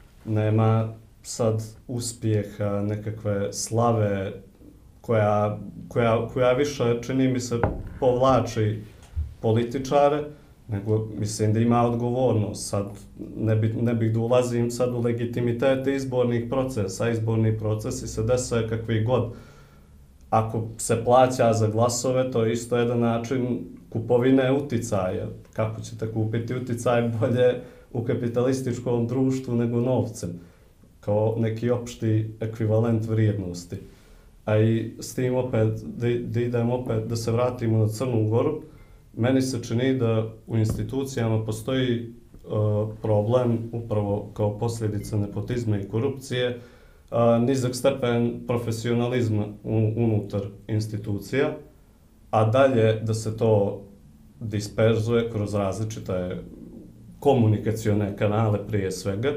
nema sad uspjeha, nekakve slave koja, koja, koja više, čini mi se, povlači političare, nego mislim da ima odgovornost. Sad ne, bi, ne bih da ulazim sad u legitimitete izbornih procesa. Izborni procesi se dese kakvi god. Ako se plaća za glasove, to je isto jedan način kupovine uticaja. Kako ćete kupiti uticaj bolje u kapitalističkom društvu nego novcem, kao neki opšti ekvivalent vrijednosti. A i s tim opet, da, da idem opet, da se vratimo na Crnu Goru, meni se čini da u institucijama postoji uh, problem upravo kao posljedica nepotizma i korupcije, uh, nizak stepen profesionalizma un, unutar institucija, a dalje da se to disperzuje kroz različite komunikacione kanale prije svega,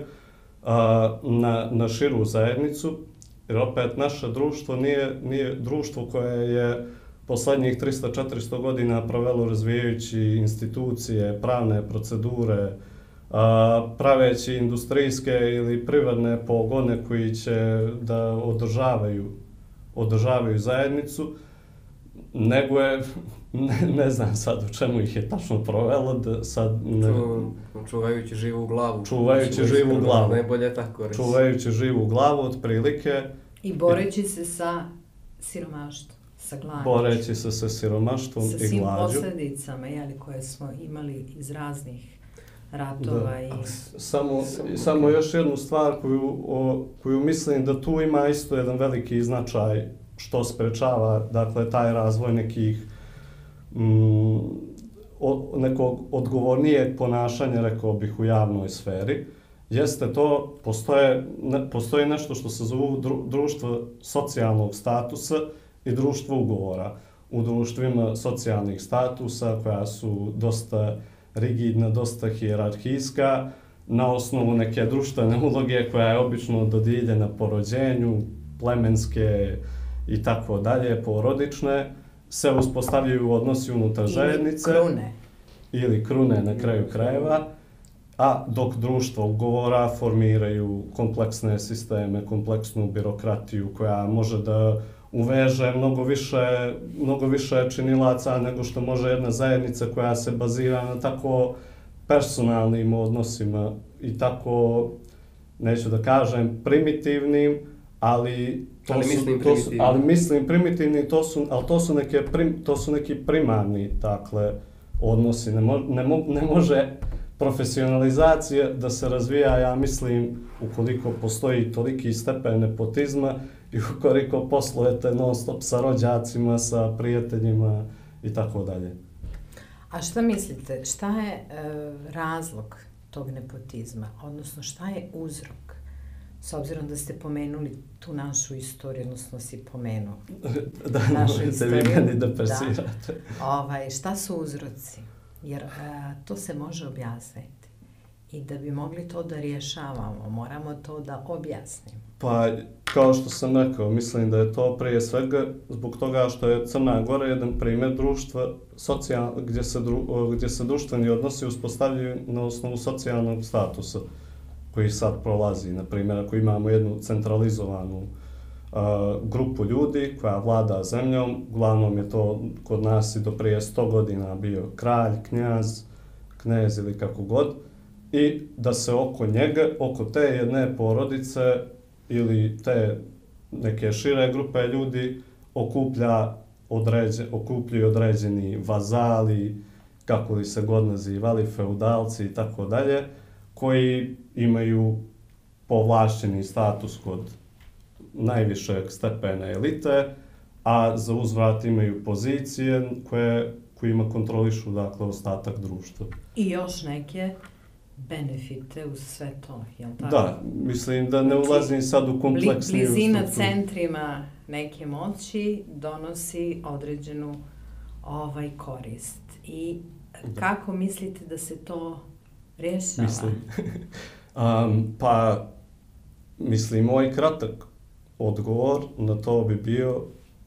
a, na, na širu zajednicu, jer opet naše društvo nije, nije društvo koje je poslednjih tristo do četiristo godina provelo razvijajući institucije, pravne procedure, a, praveći industrijske ili privredne pogone koji će da održavaju, održavaju zajednicu, nego je, ne, ne znam sad u čemu ih je tačno provelo, da sad ne... Ču, čuvajući živu glavu. Čuvajući živu glavu. Najbolje tako reći. Čuvajući živu glavu, otprilike. I boreći se sa siromaštvom, sa glađu. Boreći se sa siromaštvom i glađu. Sa svim posljedicama, jeli, koje smo imali iz raznih ratova da. i... Samo, samo još jednu stvar koju, o, koju mislim da tu ima isto jedan veliki značaj što sprečava, dakle, taj razvoj nekih mm, o, nekog odgovornijeg ponašanja, rekao bih, u javnoj sferi, jeste to, postoje, ne, postoji nešto što se zove dru, društvo socijalnog statusa i društvo ugovora. U društvima socijalnih statusa, koja su dosta rigidna, dosta hijerarhijska, na osnovu neke društvene uloge koja je obično dodijeljena po rođenju, plemenske i tako dalje, porodične, se uspostavljaju odnosi unutar ili zajednice. Krune. Ili krune na kraju krajeva, a dok društvo ugovora formiraju kompleksne sisteme, kompleksnu birokratiju koja može da uveže mnogo više, mnogo više činilaca nego što može jedna zajednica koja se bazira na tako personalnim odnosima i tako, neću da kažem primitivnim, ali to ali su, mislim to su, primitivni. ali mislim primitivni, to su, ali to su, neke prim, to su neki primarni, dakle, odnosi. Ne, mo, ne, mo, ne može profesionalizacija da se razvija, ja mislim, ukoliko postoji toliki stepen nepotizma i ukoliko poslujete non stop sa rođacima, sa prijateljima i tako dalje. A šta mislite, šta je e, razlog tog nepotizma, odnosno šta je uzrok? S obzirom da ste pomenuli tu našu istoriju, odnosno si pomenuo da, našu istoriju. Da, vi meni da persirate. Da. Ovaj, šta su uzroci? Jer a, to se može objasniti. I da bi mogli to da rješavamo, moramo to da objasnimo. Pa, kao što sam rekao, mislim da je to prije svega zbog toga što je Crna Gora jedan primjer društva socijal, gdje, se dru, gdje se društveni odnosi uspostavljaju na osnovu socijalnog statusa koji sad prolazi. Na primjer, ako imamo jednu centralizovanu uh, grupu ljudi koja vlada zemljom, uglavnom je to kod nas i do prije sto godina bio kralj, knjaz, knez ili kako god, i da se oko njega, oko te jedne porodice ili te neke šire grupe ljudi okuplja određe, okupljaju određeni vazali, kako li se god nazivali, feudalci i tako dalje, koji imaju povlašćeni status kod najvišeg stepena elite, a za uzvrat imaju pozicije koje, kojima kontrolišu, dakle, ostatak društva. I još neke benefite uz sve to, jel tako? Da, mislim da ne ulazim sad u kompleksniju Blizina strukturu. centrima neke moći donosi određenu ovaj korist. I kako mislite da se to rješava? Mislim. um, pa, mislim, moj kratak odgovor na to bi bio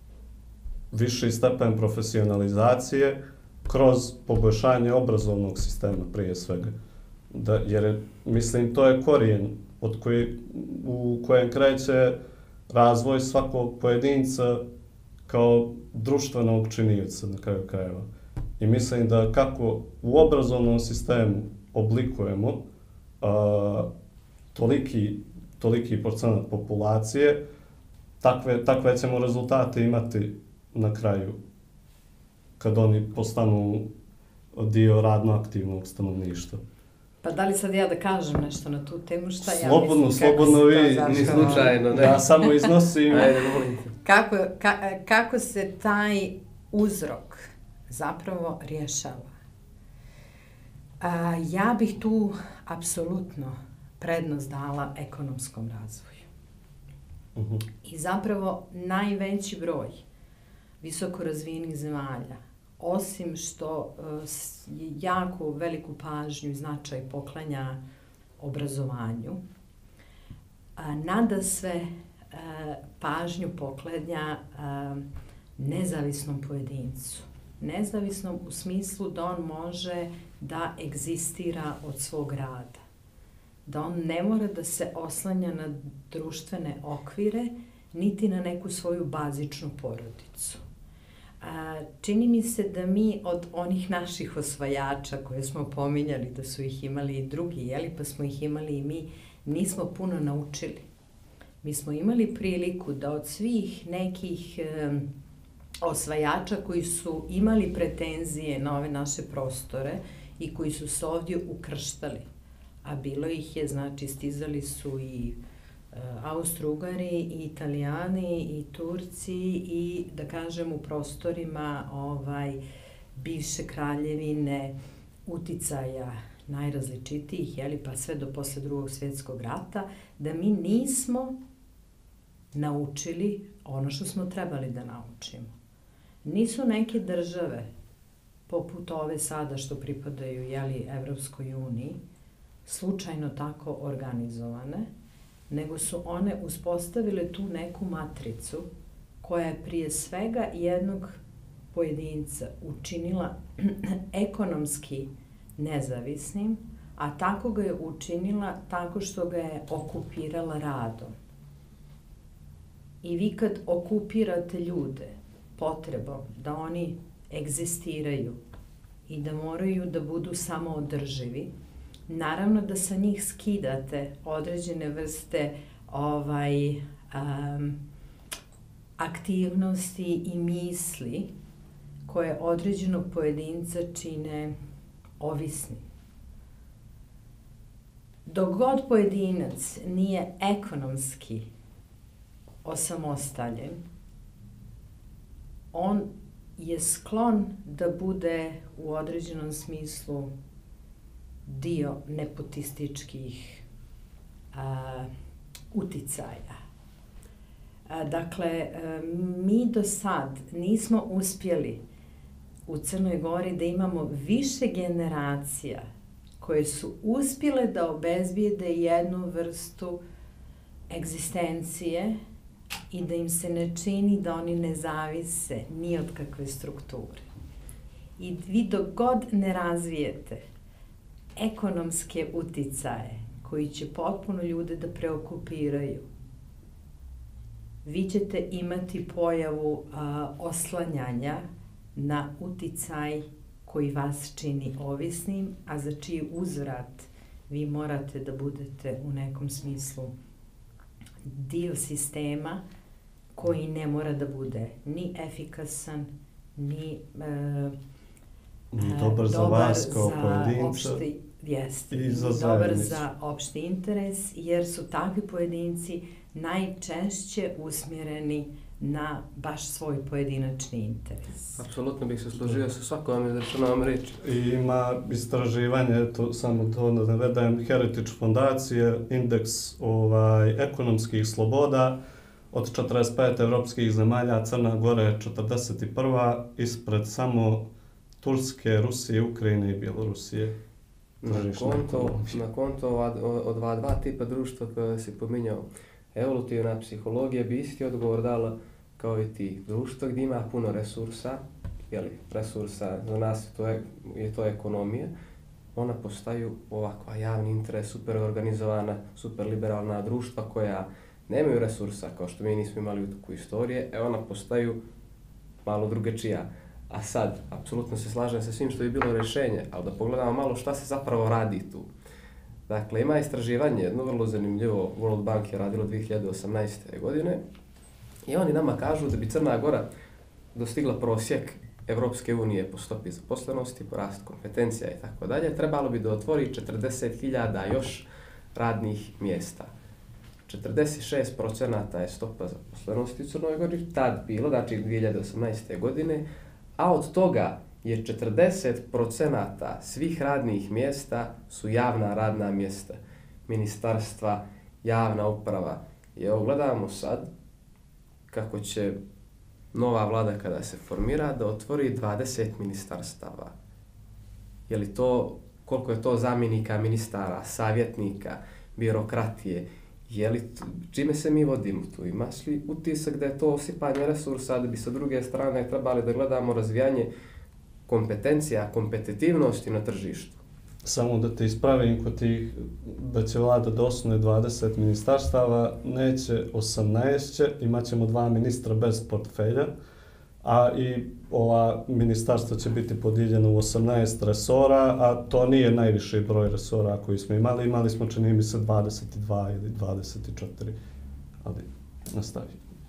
viši stepen profesionalizacije kroz poboljšanje obrazovnog sistema prije svega. Da, jer, mislim, to je korijen od koji, u kojem kreće razvoj svakog pojedinca kao društvenog činioca na kraju krajeva. I mislim da kako u obrazovnom sistemu oblikujemo uh, toliki, toliki procenat populacije, takve, takve ćemo rezultate imati na kraju kad oni postanu dio radno aktivnog stanovništva. Pa da li sad ja da kažem nešto na tu temu, šta slobodno, ja mislim kako slobodno se to vi, zapravo... Ni slučajno, ne. Ja samo iznosim... Ajde, molim te. Kako, ka, kako se taj uzrok zapravo rješava? A, ja bih tu apsolutno prednost dala ekonomskom razvoju. Uh-huh. I zapravo najveći broj visoko razvijenih zemalja, osim što uh, jako veliku pažnju i značaj poklanja obrazovanju, a, nada sve uh, pažnju poklanja uh, nezavisnom pojedincu. Nezavisnom u smislu da on može da egzistira od svog rada. Da on ne mora da se oslanja na društvene okvire, niti na neku svoju bazičnu porodicu. A, čini mi se da mi od onih naših osvajača koje smo pominjali, da su ih imali i drugi, jeli, pa smo ih imali i mi, nismo puno naučili. Mi smo imali priliku da od svih nekih um, osvajača koji su imali pretenzije na ove naše prostore i koji su se ovdje ukrštali, a bilo ih je, znači stizali su i uh, Austro-Ugari, i Italijani, i Turci, i da kažem u prostorima ovaj, bivše kraljevine, uticaja najrazličitijih, jeli, pa sve do posle drugog svjetskog rata, da mi nismo naučili ono što smo trebali da naučimo. Nisu neke države, poput ove sada što pripadaju, jeli, Evropskoj uniji, slučajno tako organizovane, nego su one uspostavile tu neku matricu koja je prije svega jednog pojedinca učinila ekonomski nezavisnim, a tako ga je učinila tako što ga je okupirala radom. I vi kad okupirate ljude potrebom da oni egzistiraju i da moraju da budu samoodrživi. Naravno da sa njih skidate određene vrste ovaj, um, aktivnosti i misli koje određenog pojedinca čine ovisni. Dok god pojedinac nije ekonomski osamostaljen, on je sklon da bude u određenom smislu dio nepotističkih a, uticaja. A, dakle, a, mi do sad nismo uspjeli u Crnoj Gori da imamo više generacija koje su uspjele da obezbijede jednu vrstu egzistencije i da im se ne čini da oni ne zavise ni od kakve strukture. I vi dok god ne razvijete ekonomske uticaje koji će potpuno ljude da preokupiraju, vi ćete imati pojavu a, oslanjanja na uticaj koji vas čini ovisnim, a za čiji uzvrat vi morate da budete u nekom smislu dio sistema koji ne mora da bude ni efikasan, ni e, Ni dobar za vas kao pojedinca. Opšti, jest, I za dobar zajednicu. za opšti interes, jer su takvi pojedinci najčešće usmjereni na baš svoj pojedinačni interes. Apsolutno bih se složio sa svakom izrečenom reči. I ima istraživanje, eto, samo to da navedem, Heritage fondacije, indeks ovaj, ekonomskih sloboda, od četrdeset pet evropskih zemalja, Crna Gora je četrdeset prva, ispred samo Turske, Rusije, Ukrajine i Bjelorusije. Na konto, na konto ova, od ova dva tipa društva koje si pominjao, evolutivna psihologija bi isti odgovor dala kao i ti. Društvo gdje ima puno resursa, jeli, resursa, za nas to je, je to ekonomija, ona postaju ovakva javni interes, super organizovana, super liberalna društva koja nemaju resursa, kao što mi nismo imali u toku istorije, e ona postaju malo drugačija. A sad, apsolutno se slažem sa svim što je bilo rješenje, ali da pogledamo malo šta se zapravo radi tu. Dakle, ima istraživanje, jedno vrlo zanimljivo, World Bank je radilo dvije hiljade osamnaeste. godine i oni nama kažu da bi Crna Gora dostigla prosjek Evropske unije po stopi zaposlenosti, po rastu kompetencija i tako dalje, trebalo bi da otvori četrdeset hiljada još radnih mjesta. četrdeset šest procenata je stopa zaposlenosti u Crnoj Gori tad bilo, znači dvije hiljade osamnaeste. godine, a od toga je četrdeset procenata svih radnih mjesta su javna radna mjesta, ministarstva, javna uprava. I evo gledamo sad kako će nova vlada kada se formira da otvori dvadeset ministarstava. Je li to, koliko je to zamjenika ministara, savjetnika, birokratije, je li, čime se mi vodimo tu? Imaš li utisak da je to osipanje resursa, da bi sa druge strane trebali da gledamo razvijanje kompetencija, kompetitivnosti na tržištu? Samo da te ispravim kod tih, da će vlada da osnuje dvadeset ministarstava, neće osamnaest, imat ćemo dva ministra bez portfelja, a i ova ministarstva će biti podijeljena u osamnaest resora, a to nije najviši broj resora koji smo imali. Imali smo, čini mi se, dvadeset dva ili dvadeset četiri, ali nastavi.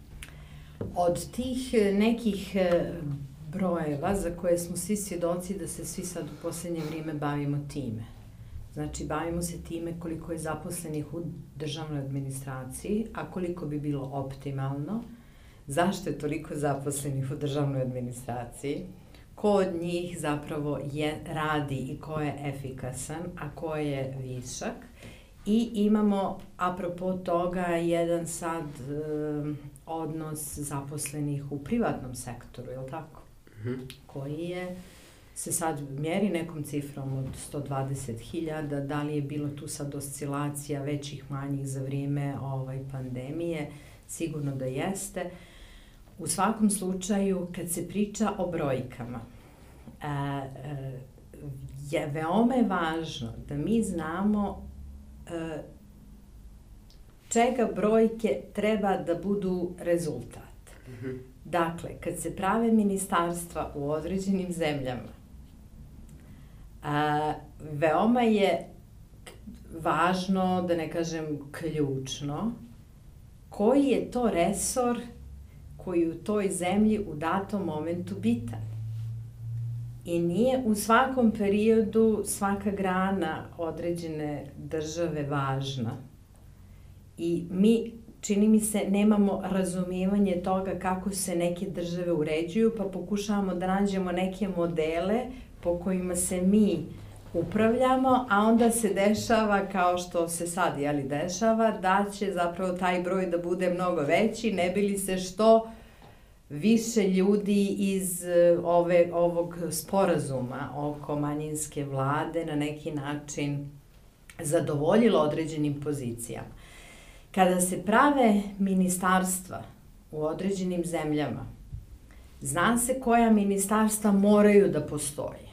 Od tih nekih brojeva za koje smo svi svjedoci da se svi sad u posljednje vrijeme bavimo time. Znači, bavimo se time koliko je zaposlenih u državnoj administraciji, a koliko bi bilo optimalno. Zašto je toliko zaposlenih u državnoj administraciji? Ko od njih zapravo je, radi i ko je efikasan, a ko je višak? I imamo, apropo toga, jedan sad um, odnos zaposlenih u privatnom sektoru, je li tako? Mm-hmm. Koji je, se sad mjeri nekom cifrom od sto dvadeset hiljada, da li je bilo tu sad oscilacija većih, manjih za vrijeme ovaj, pandemije? Sigurno da jeste. U svakom slučaju, kad se priča o brojkama, e, e, je veoma je važno da mi znamo e, čega brojke treba da budu rezultat. Mm-hmm. Dakle, kad se prave ministarstva u određenim zemljama, A, veoma je važno, da ne kažem ključno, koji je to resor koji u toj zemlji u datom momentu bitan. I nije u svakom periodu svaka grana određene države važna. I mi, čini mi se, nemamo razumijevanje toga kako se neke države uređuju, pa pokušavamo da nađemo neke modele po kojima se mi upravljamo, a onda se dešava, kao što se sad jeli dešava, da će zapravo taj broj da bude mnogo veći, ne bi li se što više ljudi iz ove, ovog sporazuma oko manjinske vlade na neki način zadovoljilo određenim pozicijama. Kada se prave ministarstva u određenim zemljama, zna se koja ministarstva moraju da postoje.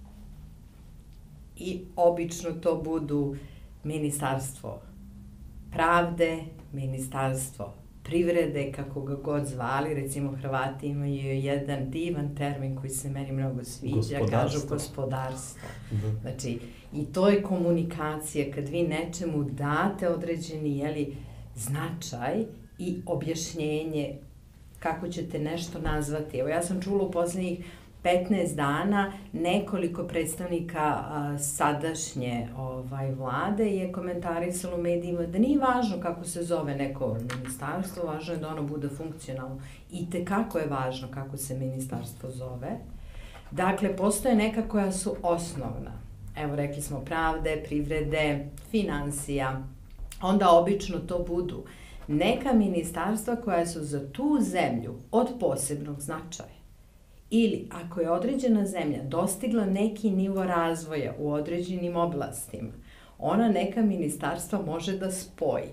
I obično to budu ministarstvo pravde, ministarstvo privrede, kako ga god zvali. Recimo, Hrvati imaju jedan divan termin koji se meni mnogo sviđa, kažu gospodarstvo. Da. Znači, i to je komunikacija, kad vi nečemu date određeni, jeli, značaj i objašnjenje kako ćete nešto nazvati. Evo, ja sam čula u poslednjih petnaest dana nekoliko predstavnika a, sadašnje ovaj, vlade je komentarisalo u medijima da nije važno kako se zove neko ministarstvo, važno je da ono bude funkcionalno. I tekako je važno kako se ministarstvo zove. Dakle, postoje neka koja su osnovna. Evo, rekli smo pravde, privrede, finansija. Onda obično to budu neka ministarstva koja su za tu zemlju od posebnog značaja. Ili, ako je određena zemlja dostigla neki nivo razvoja u određenim oblastima, ona neka ministarstva može da spoji.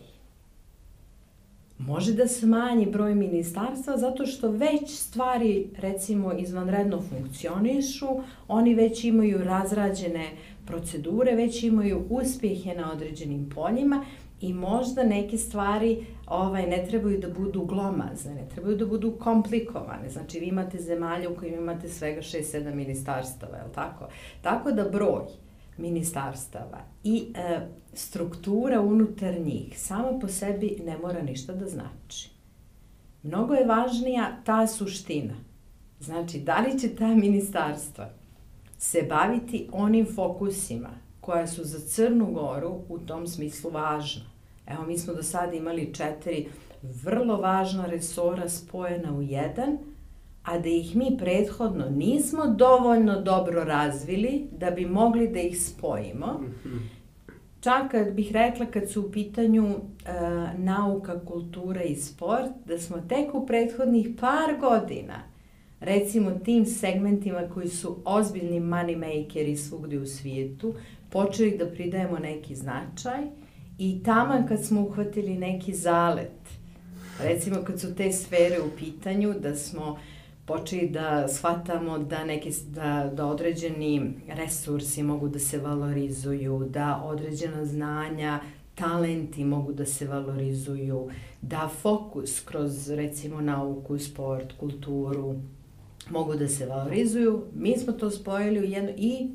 Može da smanji broj ministarstva zato što već stvari, recimo, izvanredno funkcionišu, oni već imaju razrađene procedure, već imaju uspjehe na određenim poljima i možda neke stvari ovaj, ne trebaju da budu glomazne, ne trebaju da budu komplikovane. Znači, vi imate zemalje u kojima imate svega šest sedam ministarstava, je li tako? Tako da broj ministarstava i e, struktura unutar njih sama po sebi ne mora ništa da znači. Mnogo je važnija ta suština. Znači, da li će ta ministarstva se baviti onim fokusima koja su za Crnu Goru u tom smislu važna. Evo, mi smo do sada imali četiri vrlo važna resora spojena u jedan, a da ih mi prethodno nismo dovoljno dobro razvili da bi mogli da ih spojimo. Čak kad bih rekla, kad su u pitanju uh, nauka, kultura i sport, da smo tek u prethodnih par godina, recimo tim segmentima koji su ozbiljni money makeri svugdje u svijetu, počeli da pridajemo neki značaj i taman kad smo uhvatili neki zalet, recimo kad su te sfere u pitanju, da smo počeli da shvatamo da, neki, da, da određeni resursi mogu da se valorizuju, da određena znanja, talenti mogu da se valorizuju, da fokus kroz, recimo, nauku, sport, kulturu mogu da se valorizuju. Mi smo to spojili u jedno i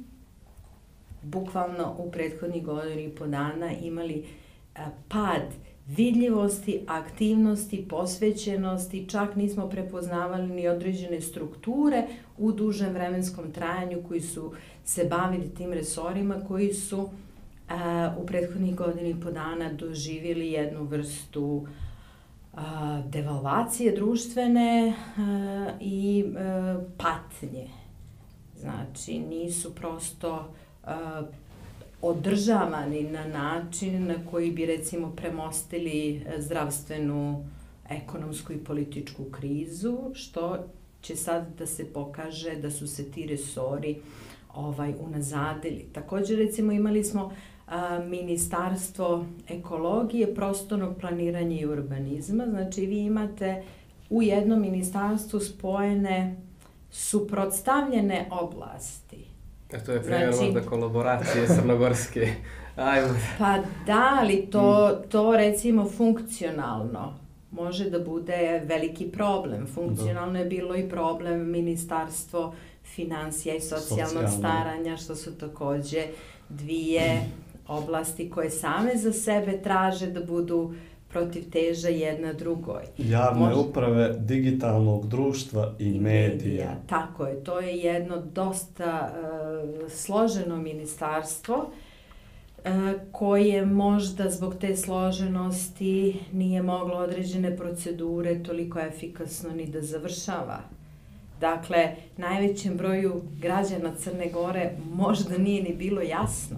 bukvalno u prethodnih godinu i po dana imali a, pad vidljivosti, aktivnosti, posvećenosti, čak nismo prepoznavali ni određene strukture u dužem vremenskom trajanju koji su se bavili tim resorima, koji su a, u prethodnih godinu i po dana doživjeli jednu vrstu a, devalvacije društvene a, i a, patnje. Znači, nisu prosto a, održavani na način na koji bi, recimo, premostili zdravstvenu, ekonomsku i političku krizu, što će sad da se pokaže da su se ti resori ovaj, unazadili. Također, recimo, imali smo a, Ministarstvo ekologije, prostornog planiranja i urbanizma. Znači, vi imate u jednom ministarstvu spojene suprotstavljene oblasti. A to je primjer znači, možda kolaboracije crnogorske. Ajmo. Pa da, ali to, to recimo funkcionalno može da bude veliki problem. Funkcionalno je bilo i problem Ministarstvo financija i socijalnog Socijalno. staranja, što su takođe dvije oblasti koje same za sebe traže da budu protivteža jedna drugoj. Javne Možda... uprave, digitalnog društva i, I medija. medija. Tako je, to je jedno dosta uh, složeno ministarstvo uh, koje možda zbog te složenosti nije moglo određene procedure toliko efikasno ni da završava. Dakle, najvećem broju građana Crne Gore možda nije ni bilo jasno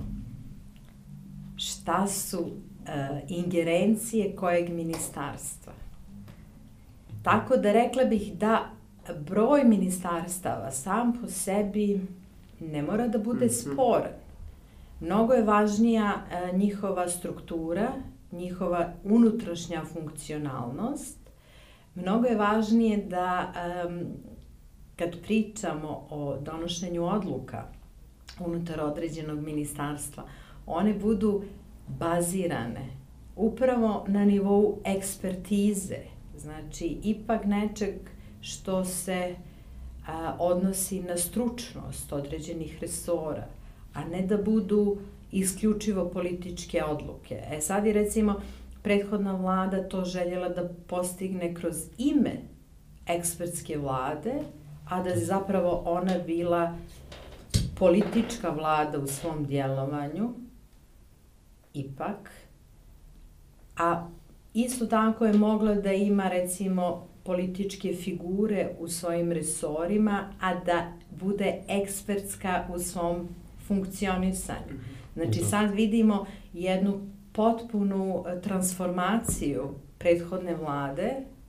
šta su uh, ingerencije kojeg ministarstva. Tako da rekla bih da broj ministarstava sam po sebi ne mora da bude sporan. Mnogo je važnija uh, njihova struktura, njihova unutrašnja funkcionalnost. Mnogo je važnije da um, kad pričamo o donošenju odluka unutar određenog ministarstva, one budu bazirane upravo na nivou ekspertize, znači ipak nečeg što se a, odnosi na stručnost određenih resora, a ne da budu isključivo političke odluke. E sad je recimo prethodna vlada to željela da postigne kroz ime ekspertske vlade, a da je zapravo ona bila politička vlada u svom djelovanju, ipak, a isto tako je mogla da ima recimo političke figure u svojim resorima, a da bude ekspertska u svom funkcionisanju. Znači sad vidimo jednu potpunu transformaciju prethodne vlade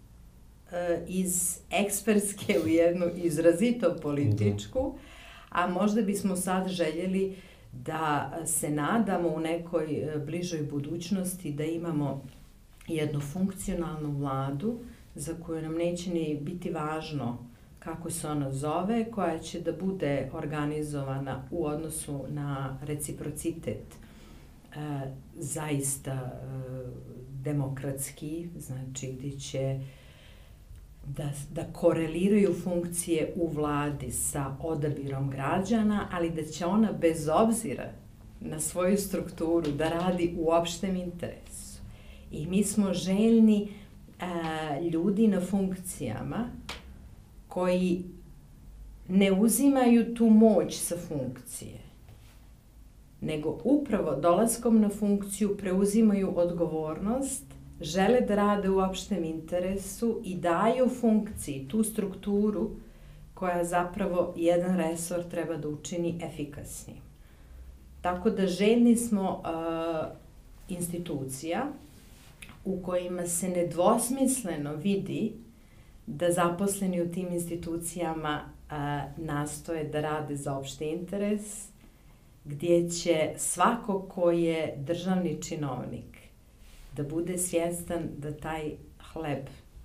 iz ekspertske u jednu izrazito političku, a možda bismo sad željeli da se nadamo u nekoj bližoj budućnosti da imamo jednu funkcionalnu vladu za koju nam neće ni biti važno kako se ona zove, koja će da bude organizovana u odnosu na reciprocitet e, zaista e, demokratski, znači gdje će da, da koreliraju funkcije u vladi sa odabirom građana, ali da će ona bez obzira na svoju strukturu da radi u opštem interesu. I mi smo željni e, ljudi na funkcijama koji ne uzimaju tu moć sa funkcije, nego upravo dolaskom na funkciju preuzimaju odgovornost, žele da rade u opštem interesu i daju funkciji tu strukturu koja zapravo jedan resor treba da učini efikasnijim. Tako da željni smo uh, institucija u kojima se nedvosmisleno vidi da zaposleni u tim institucijama a, nastoje da rade za opšti interes, gdje će svako ko je državni činovnik da bude svjestan da taj hleb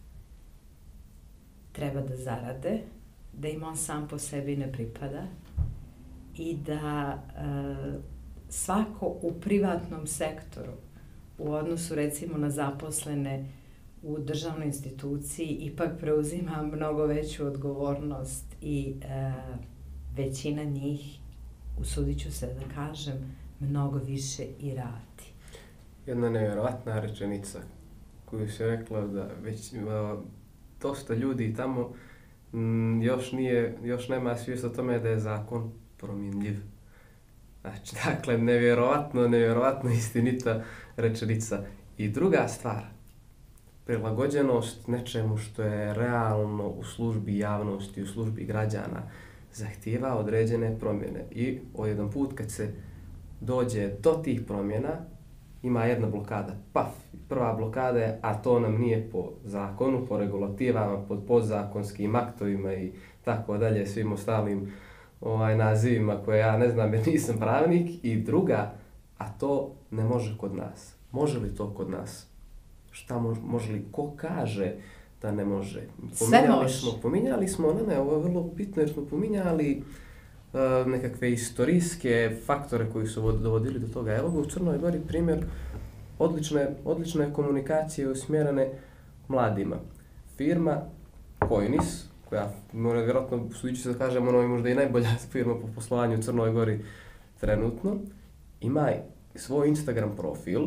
treba da zarade, da im on sam po sebi ne pripada i da a, svako u privatnom sektoru u odnosu recimo na zaposlene u državnoj instituciji ipak preuzima mnogo veću odgovornost i e, većina njih, usudit ću se da kažem, mnogo više i radi. Jedna nevjerovatna rečenica koju se rekla da već a, dosta ljudi tamo m, još, nije, još nema svijest o tome da je zakon promjenljiv. Znači, dakle, nevjerovatno, nevjerovatno istinita rečenica. I druga stvar, prilagođenost nečemu što je realno u službi javnosti, u službi građana, zahtijeva određene promjene. I o jedan put kad se dođe do tih promjena, ima jedna blokada. Paf, prva blokada je, a to nam nije po zakonu, po regulativama, pod podzakonskim aktovima i tako dalje, svim ostalim ovaj, nazivima koje ja ne znam jer nisam pravnik. I druga, a to ne može kod nas. Može li to kod nas? Šta može, može li, ko kaže da ne može? Sve može. Smo, pominjali smo, ne, ne, ovo je vrlo bitno jer smo pominjali uh, nekakve istorijske faktore koji su dovodili do toga. Evo ga u Crnoj Gori primjer odlične, odlične komunikacije usmjerene mladima. Firma Coinis, koja, mora vjerojatno, sudići se da kažem, ono je možda i najbolja firma po poslovanju u Crnoj Gori trenutno, ima svoj Instagram profil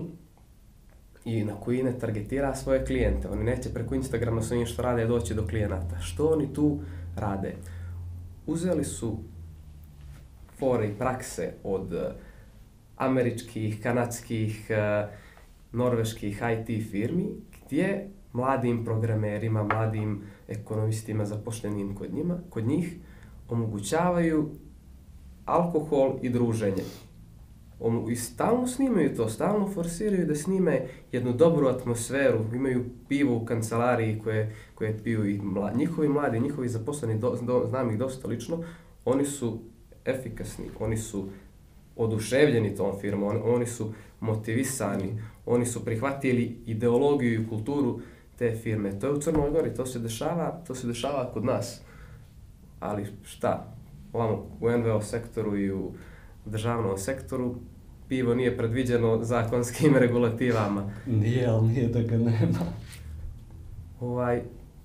i na koji ne targetira svoje klijente. Oni neće preko Instagrama s onim što rade doći do klijenata. Što oni tu rade? Uzeli su fore i prakse od uh, američkih, kanadskih, uh, norveških I T firmi, gdje mladim programerima, mladim ekonomistima zapošljenim kod, njima, kod njih omogućavaju alkohol i druženje. I stalno snimaju to, stalno forsiraju da snime jednu dobru atmosferu, imaju pivo u kancelariji koje, koje piju i mla, njihovi mladi, njihovi zaposleni, do, do, znam ih dosta lično, oni su efikasni, oni su oduševljeni tom firmom, oni, oni su motivisani, oni su prihvatili ideologiju i kulturu te firme. To je u Crnoj Gori, to se dešava, to se dešava kod nas. Ali šta? Ovamo u N V O sektoru i u državnom sektoru pivo nije predviđeno zakonskim regulativama. Nije, ali nije da ga nema. Ovaj,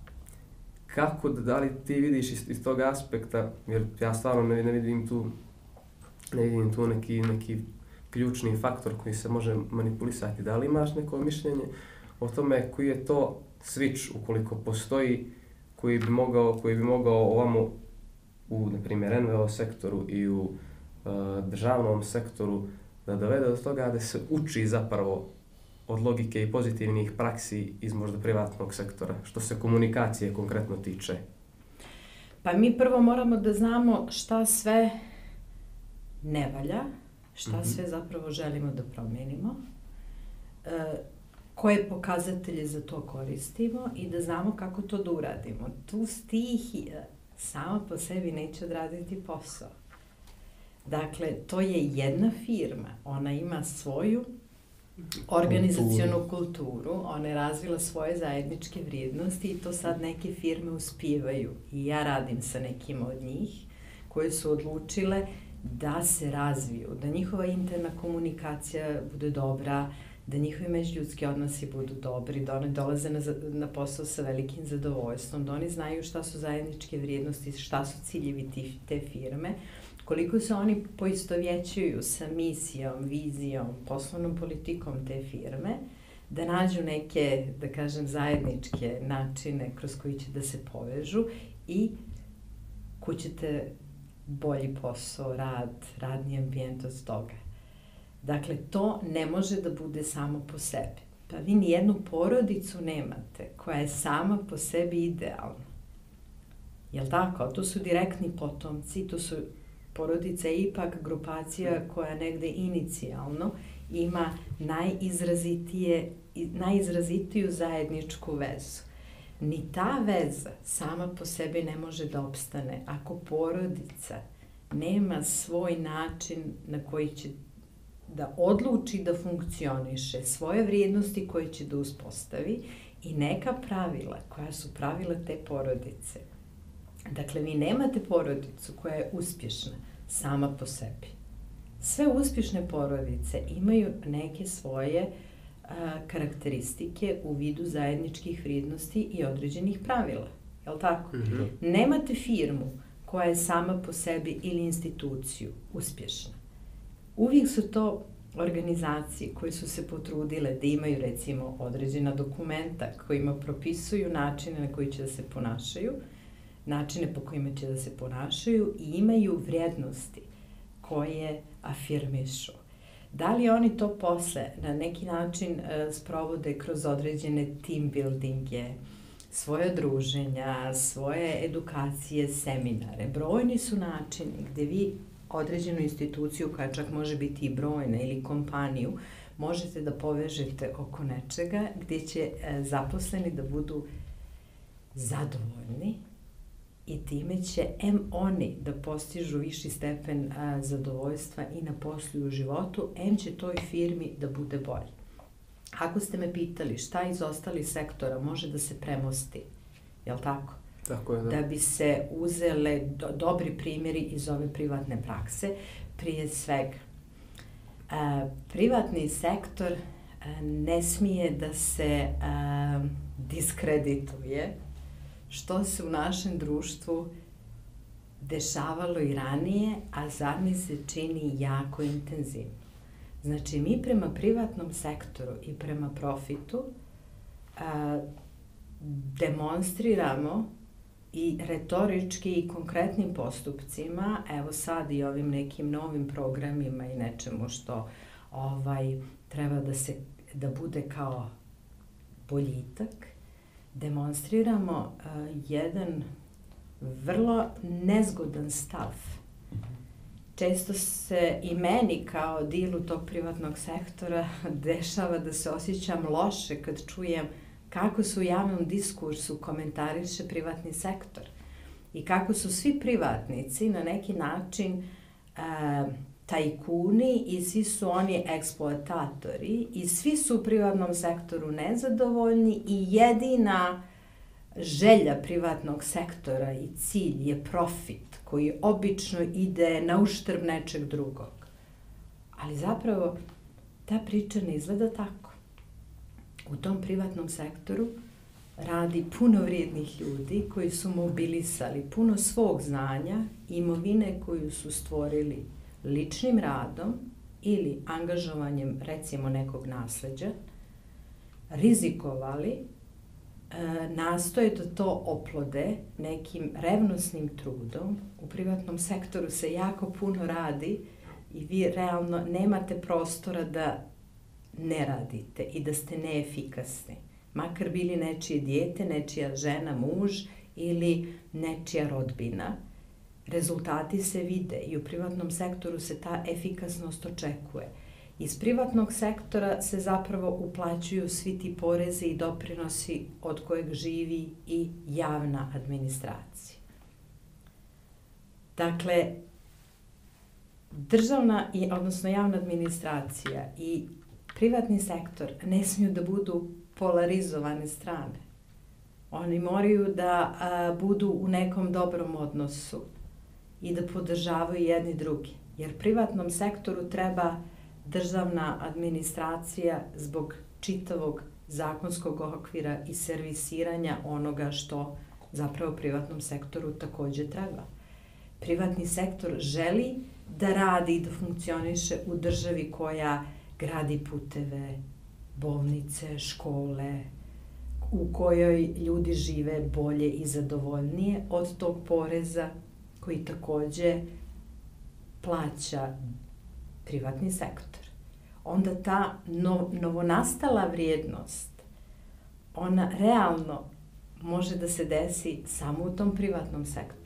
kako, da li ti vidiš iz, iz tog aspekta, jer ja stvarno ne, ne vidim tu, ne vidim tu neki, neki ključni faktor koji se može manipulisati. Da li imaš neko mišljenje o tome koji je to switch, ukoliko postoji, koji bi mogao, koji bi mogao ovamo u, na primjer, N V O sektoru i u uh, državnom sektoru da dovede do toga da se uči zapravo od logike i pozitivnih praksi iz možda privatnog sektora, što se komunikacije konkretno tiče? Pa mi prvo moramo da znamo šta sve ne valja, šta mm-hmm. sve zapravo želimo da promenimo, e, koje pokazatelje za to koristimo i da znamo kako to da uradimo. Tu stihija sama po sebi neće odraditi posao. Dakle, to je jedna firma, ona ima svoju organizacionu kulturu, ona je razvila svoje zajedničke vrijednosti i to sad neke firme uspijevaju. I ja radim sa nekima od njih koje su odlučile da se razviju, da njihova interna komunikacija bude dobra, da njihovi međuljudski odnosi budu dobri, da oni dolaze na, na posao sa velikim zadovoljstvom, da oni znaju šta su zajedničke vrijednosti, šta su ciljevi te firme, koliko se oni poistovjećuju sa misijom, vizijom, poslovnom politikom te firme, da nađu neke, da kažem, zajedničke načine kroz koji će da se povežu i kud ćete bolji posao, rad, radni ambijent od toga. Dakle, to ne može da bude samo po sebi. Pa vi nijednu porodicu nemate koja je sama po sebi idealna. Jel' tako? To su direktni potomci, to su porodica je ipak grupacija koja negde inicijalno ima najizrazitije, najizrazitiju zajedničku vezu. Ni ta veza sama po sebi ne može da opstane ako porodica nema svoj način na koji će da odluči da funkcioniše, svoje vrijednosti koje će da uspostavi i neka pravila koja su pravila te porodice. Dakle, vi nemate porodicu koja je uspješna sama po sebi. Sve uspješne porodice imaju neke svoje a, karakteristike u vidu zajedničkih vrijednosti i određenih pravila. Je li tako? Mm-hmm. Nemate firmu koja je sama po sebi ili instituciju uspješna. Uvijek su to organizacije koje su se potrudile da imaju, recimo, određena dokumenta kojima propisuju načine na koji će da se ponašaju, načine po kojima će da se ponašaju i imaju vrijednosti koje afirmišu. Da li oni to posle na neki način uh, sprovode kroz određene team buildinge, svoje druženja, svoje edukacije, seminare. Brojni su načini gdje vi određenu instituciju, koja čak može biti i brojna, ili kompaniju, možete da povežete oko nečega gdje će uh, zaposleni da budu zadovoljni i time će em oni da postižu viši stepen a, zadovoljstva i na poslu i u životu, em će toj firmi da bude bolje. Ako ste me pitali šta iz ostalih sektora može da se premosti, jel' tako? Tako je, da. Da bi se uzele do, dobri primjeri iz ove privatne prakse, prije svega. A, privatni sektor a, ne smije da se a, diskredituje što se u našem društvu dešavalo i ranije, a sad mi se čini jako intenzivno. Znači, mi prema privatnom sektoru i prema profitu a, demonstriramo i retorički i konkretnim postupcima, evo sad i ovim nekim novim programima i nečemu što ovaj, treba da se da bude kao boljitak, demonstriramo uh, jedan vrlo nezgodan stav. Često se i meni kao dilu tog privatnog sektora dešava da se osjećam loše kad čujem kako se u javnom diskursu komentariše privatni sektor i kako su svi privatnici na neki način uh, tajkuni i svi su oni eksploatatori i svi su u privatnom sektoru nezadovoljni i jedina želja privatnog sektora i cilj je profit koji obično ide na uštrb nečeg drugog. Ali zapravo ta priča ne izgleda tako. U tom privatnom sektoru radi puno vrijednih ljudi koji su mobilisali puno svog znanja i imovine koju su stvorili ličnim radom ili angažovanjem, recimo, nekog nasleđa, rizikovali, e, nastoje da to oplode nekim revnosnim trudom. U privatnom sektoru se jako puno radi i vi realno nemate prostora da ne radite i da ste neefikasni. Makar bili nečije dijete, nečija žena, muž ili nečija rodbina. Rezultati se vide i u privatnom sektoru se ta efikasnost očekuje. Iz privatnog sektora se zapravo uplaćuju svi ti porezi i doprinosi od kojeg živi i javna administracija. Dakle, državna, odnosno javna administracija i privatni sektor ne smiju da budu polarizovane strane. Oni moraju da a, budu u nekom dobrom odnosu i da podržavaju jedni drugi. Jer privatnom sektoru treba državna administracija zbog čitavog zakonskog okvira i servisiranja onoga što zapravo privatnom sektoru takođe treba. Privatni sektor želi da radi i da funkcioniše u državi koja gradi puteve, bolnice, škole, u kojoj ljudi žive bolje i zadovoljnije od tog poreza koji takođe plaća privatni sektor. Onda ta no, novonastala vrijednost, ona realno može da se desi samo u tom privatnom sektoru.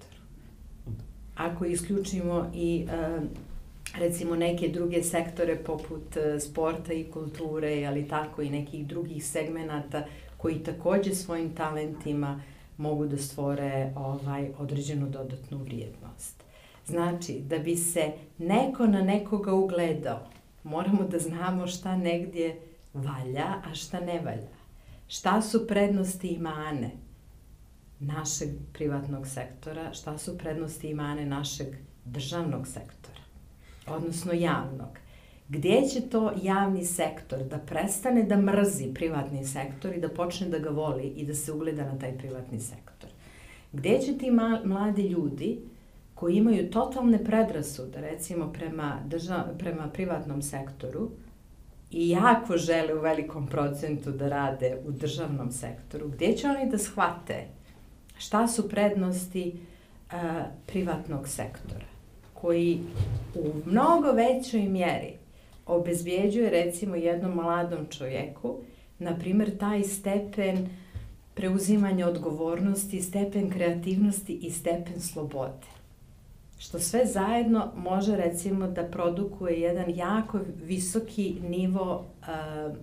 Ako isključimo i recimo neke druge sektore poput sporta i kulture, ali tako i nekih drugih segmenata koji takođe svojim talentima mogu da stvore ovaj, određenu dodatnu vrijednost. Znači, da bi se neko na nekoga ugledao, moramo da znamo šta negdje valja, a šta ne valja. Šta su prednosti i mane našeg privatnog sektora, šta su prednosti i mane našeg državnog sektora, odnosno javnog. Gdje će to javni sektor da prestane da mrzi privatni sektor i da počne da ga voli i da se ugleda na taj privatni sektor? Gdje će ti mladi ljudi koji imaju totalne predrasude, recimo prema, držav, prema privatnom sektoru i jako žele u velikom procentu da rade u državnom sektoru, gdje će oni da shvate šta su prednosti uh, privatnog sektora, koji u mnogo većoj mjeri obezbjeđuje recimo jednom mladom čovjeku, na primjer, taj stepen preuzimanja odgovornosti, stepen kreativnosti i stepen slobode. Što sve zajedno može recimo da produkuje jedan jako visoki nivo uh,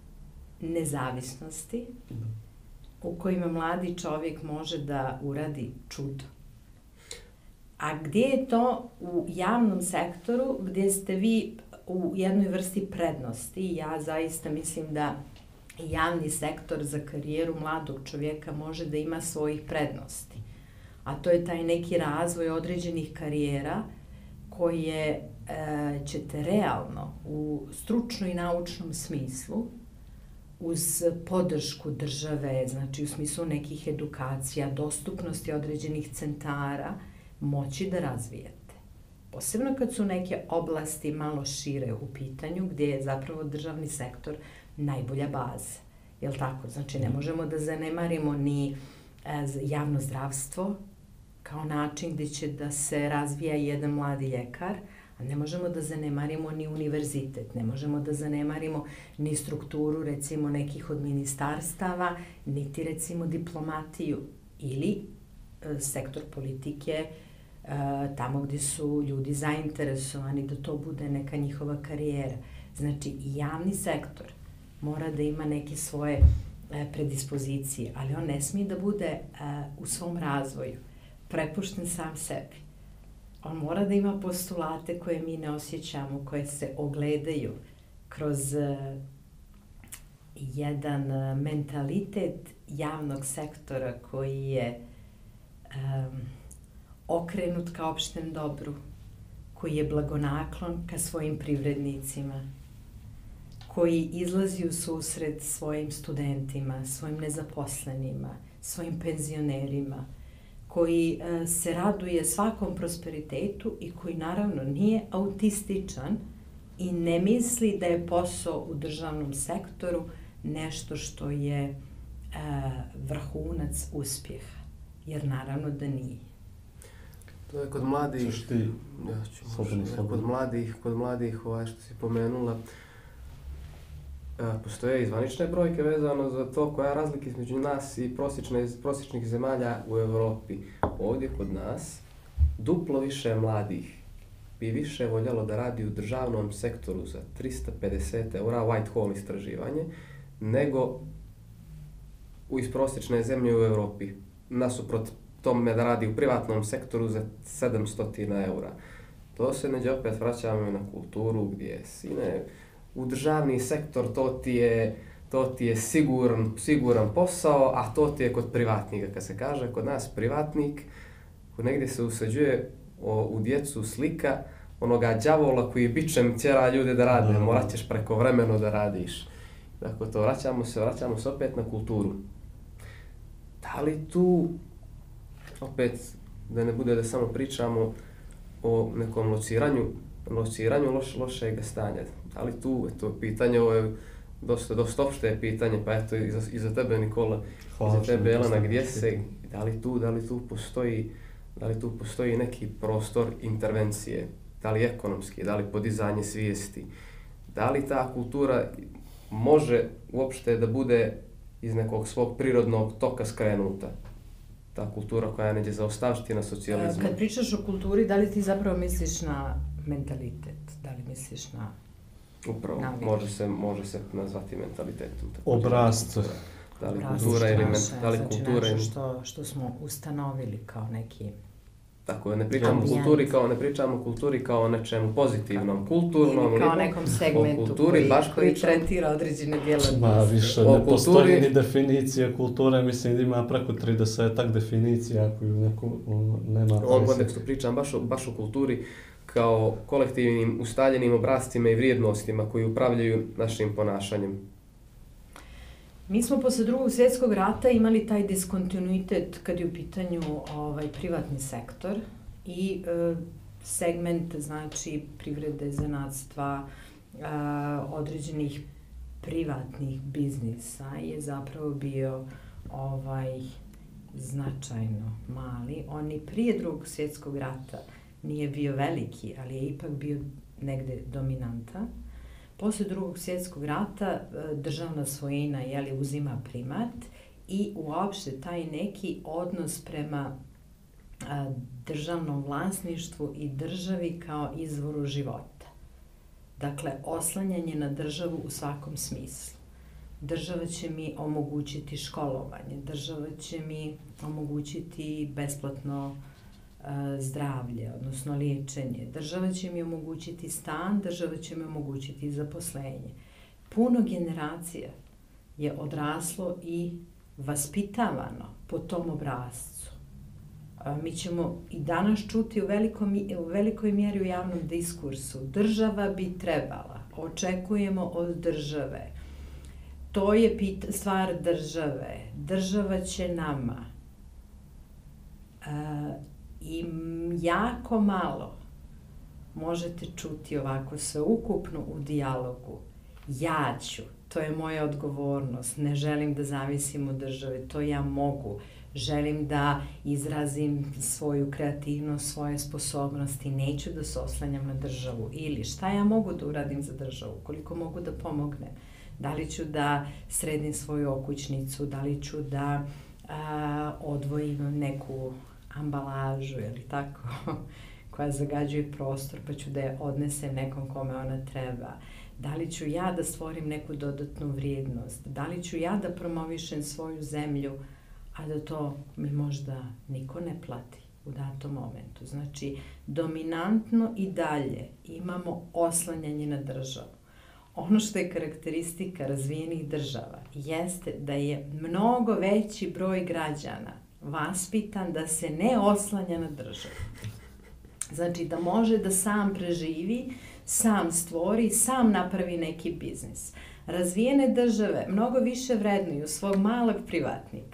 nezavisnosti u kojima mladi čovjek može da uradi čudo. A gdje je to u javnom sektoru, gdje ste vi u jednoj vrsti prednosti? Ja zaista mislim da javni sektor za karijeru mladog čovjeka može da ima svojih prednosti. A to je taj neki razvoj određenih karijera koje e, ćete realno u stručno i naučnom smislu uz podršku države, znači u smislu nekih edukacija, dostupnosti određenih centara, moći da razvijete. Posebno kad su neke oblasti malo šire u pitanju, gdje je zapravo državni sektor najbolja baza. Jel' tako? Znači, ne možemo da zanemarimo ni javno zdravstvo kao način gdje će da se razvija jedan mladi ljekar, a ne možemo da zanemarimo ni univerzitet, ne možemo da zanemarimo ni strukturu, recimo, nekih od ministarstava, niti, recimo, diplomatiju ili e, sektor politike, e, tamo gdje su ljudi zainteresovani da to bude neka njihova karijera. Znači, i javni sektor mora da ima neke svoje e, predispozicije, ali on ne smije da bude e, u svom razvoju prepušten sam sebi. On mora da ima postulate koje mi ne osjećamo, koje se ogledaju kroz uh, jedan uh, mentalitet javnog sektora koji je um, okrenut ka opštem dobru, koji je blagonaklon ka svojim privrednicima, koji izlazi u susret svojim studentima, svojim nezaposlenima, svojim penzionerima, koji e, se raduje svakom prosperitetu i koji naravno nije autističan i ne misli da je posao u državnom sektoru nešto što je e, vrhunac uspjeha, jer naravno da nije. To je kod mladih, Češ ti, ja ću slobodno, možda, slobodno. kod mladih, kod mladih, ovaj što si pomenula, postoje i zvanične brojke vezano za to koja je razlika između nas i prosječne, prosječnih zemalja u Evropi. Ovdje kod nas duplo više mladih bi više voljelo da radi u državnom sektoru za trista pedeset eura, White Hall istraživanje, nego u iz prosječne zemlje u Evropi. Nasuprot tome da radi u privatnom sektoru za sedamsto eura. To se neđe opet vraćamo na kulturu gdje sine, u državni sektor to ti je, to ti je siguran, siguran posao, a to ti je kod privatnika. Kad se kaže kod nas privatnik, ko negdje se usađuje o, u djecu slika onoga đavola koji bičem tjera ljude da rade, morat ćeš prekovremeno da radiš. Dakle, to vraćamo se, vraćamo se opet na kulturu. Da li tu, opet, da ne bude da samo pričamo o nekom lociranju, lociranju loš, lošeg stanja. Ali tu, eto, pitanje, ovo je dosta, dosta opšte pitanje, pa eto, i za, i za tebe, Nikola, i za tebe, Elena, gdje se, da li tu, da li tu postoji, da li tu postoji neki prostor intervencije, da li ekonomski, da li podizanje svijesti, da li ta kultura može uopšte da bude iz nekog svog prirodnog toka skrenuta? Ta kultura koja neđe zaostaviti na socijalizmu. Kad pričaš o kulturi, da li ti zapravo misliš na mentalitet? Da li misliš na Upravo, navike? može se, može se nazvati mentalitetom. Obrasce. Da li Obrasce kultura ili men, naše, da li znači kultura nešto ili... što, što smo ustanovili kao neki... Tako je, ne pričamo o Ambijent. kulturi kao, ne pričamo o kulturi kao nečemu pozitivnom, kulturnom, Ili kao lipo, nekom segmentu kulturi koji, baš koji pričamo. tretira određene djelatnosti. Ma više, O ne postoji kulturi- ni definicija kulture, mislim da ima preko tridesetak definicija koju neko ono, nema... U ovom kontekstu pričam baš o, baš o kulturi kao kolektivnim ustaljenim obrascima i vrijednostima koji upravljaju našim ponašanjem. Mi smo posle drugog svjetskog rata imali taj diskontinuitet kad je u pitanju ovaj, privatni sektor i e, segment, znači, privrede, zanatstva, e, određenih privatnih biznisa je zapravo bio ovaj, značajno mali. On i prije drugog svjetskog rata nije bio veliki, ali je ipak bio negde dominantan. Posle drugog svjetskog rata državna svojina jeli, uzima primat i uopšte taj neki odnos prema a, državnom vlasništvu i državi kao izvoru života. Dakle, oslanjanje na državu u svakom smislu. Država će mi omogućiti školovanje, država će mi omogućiti besplatno zdravlje, odnosno liječenje. Država će mi omogućiti stan, država će mi omogućiti zaposlenje. Puno generacija je odraslo i vaspitavano po tom obrascu. Mi ćemo i danas čuti u, velikom, u velikoj mjeri u javnom diskursu. Država bi trebala, očekujemo od države to je pit, stvar države. Država će nama uh, i jako malo možete čuti ovako sveukupno u dijalogu. Ja ću, to je moja odgovornost, ne želim da zavisim od države, to ja mogu. Želim da izrazim svoju kreativnost, svoje sposobnosti, neću da se oslanjam na državu. Ili šta ja mogu da uradim za državu, koliko mogu da pomognem. Da li ću da sredim svoju okućnicu, da li ću da a, odvojim neku ambalažu, ili tako, koja zagađuje prostor, pa ću da je odnesem nekom kome ona treba. Da li ću ja da stvorim neku dodatnu vrijednost? Da li ću ja da promovišem svoju zemlju, a da to mi možda niko ne plati u datom momentu? Znači, dominantno i dalje imamo oslanjanje na državu. Ono što je karakteristika razvijenih država jeste da je mnogo veći broj građana vaspitan da se ne oslanja na državu. Znači, da može da sam preživi, sam stvori, sam napravi neki biznis. Razvijene države mnogo više vrednuju svog malog privatnika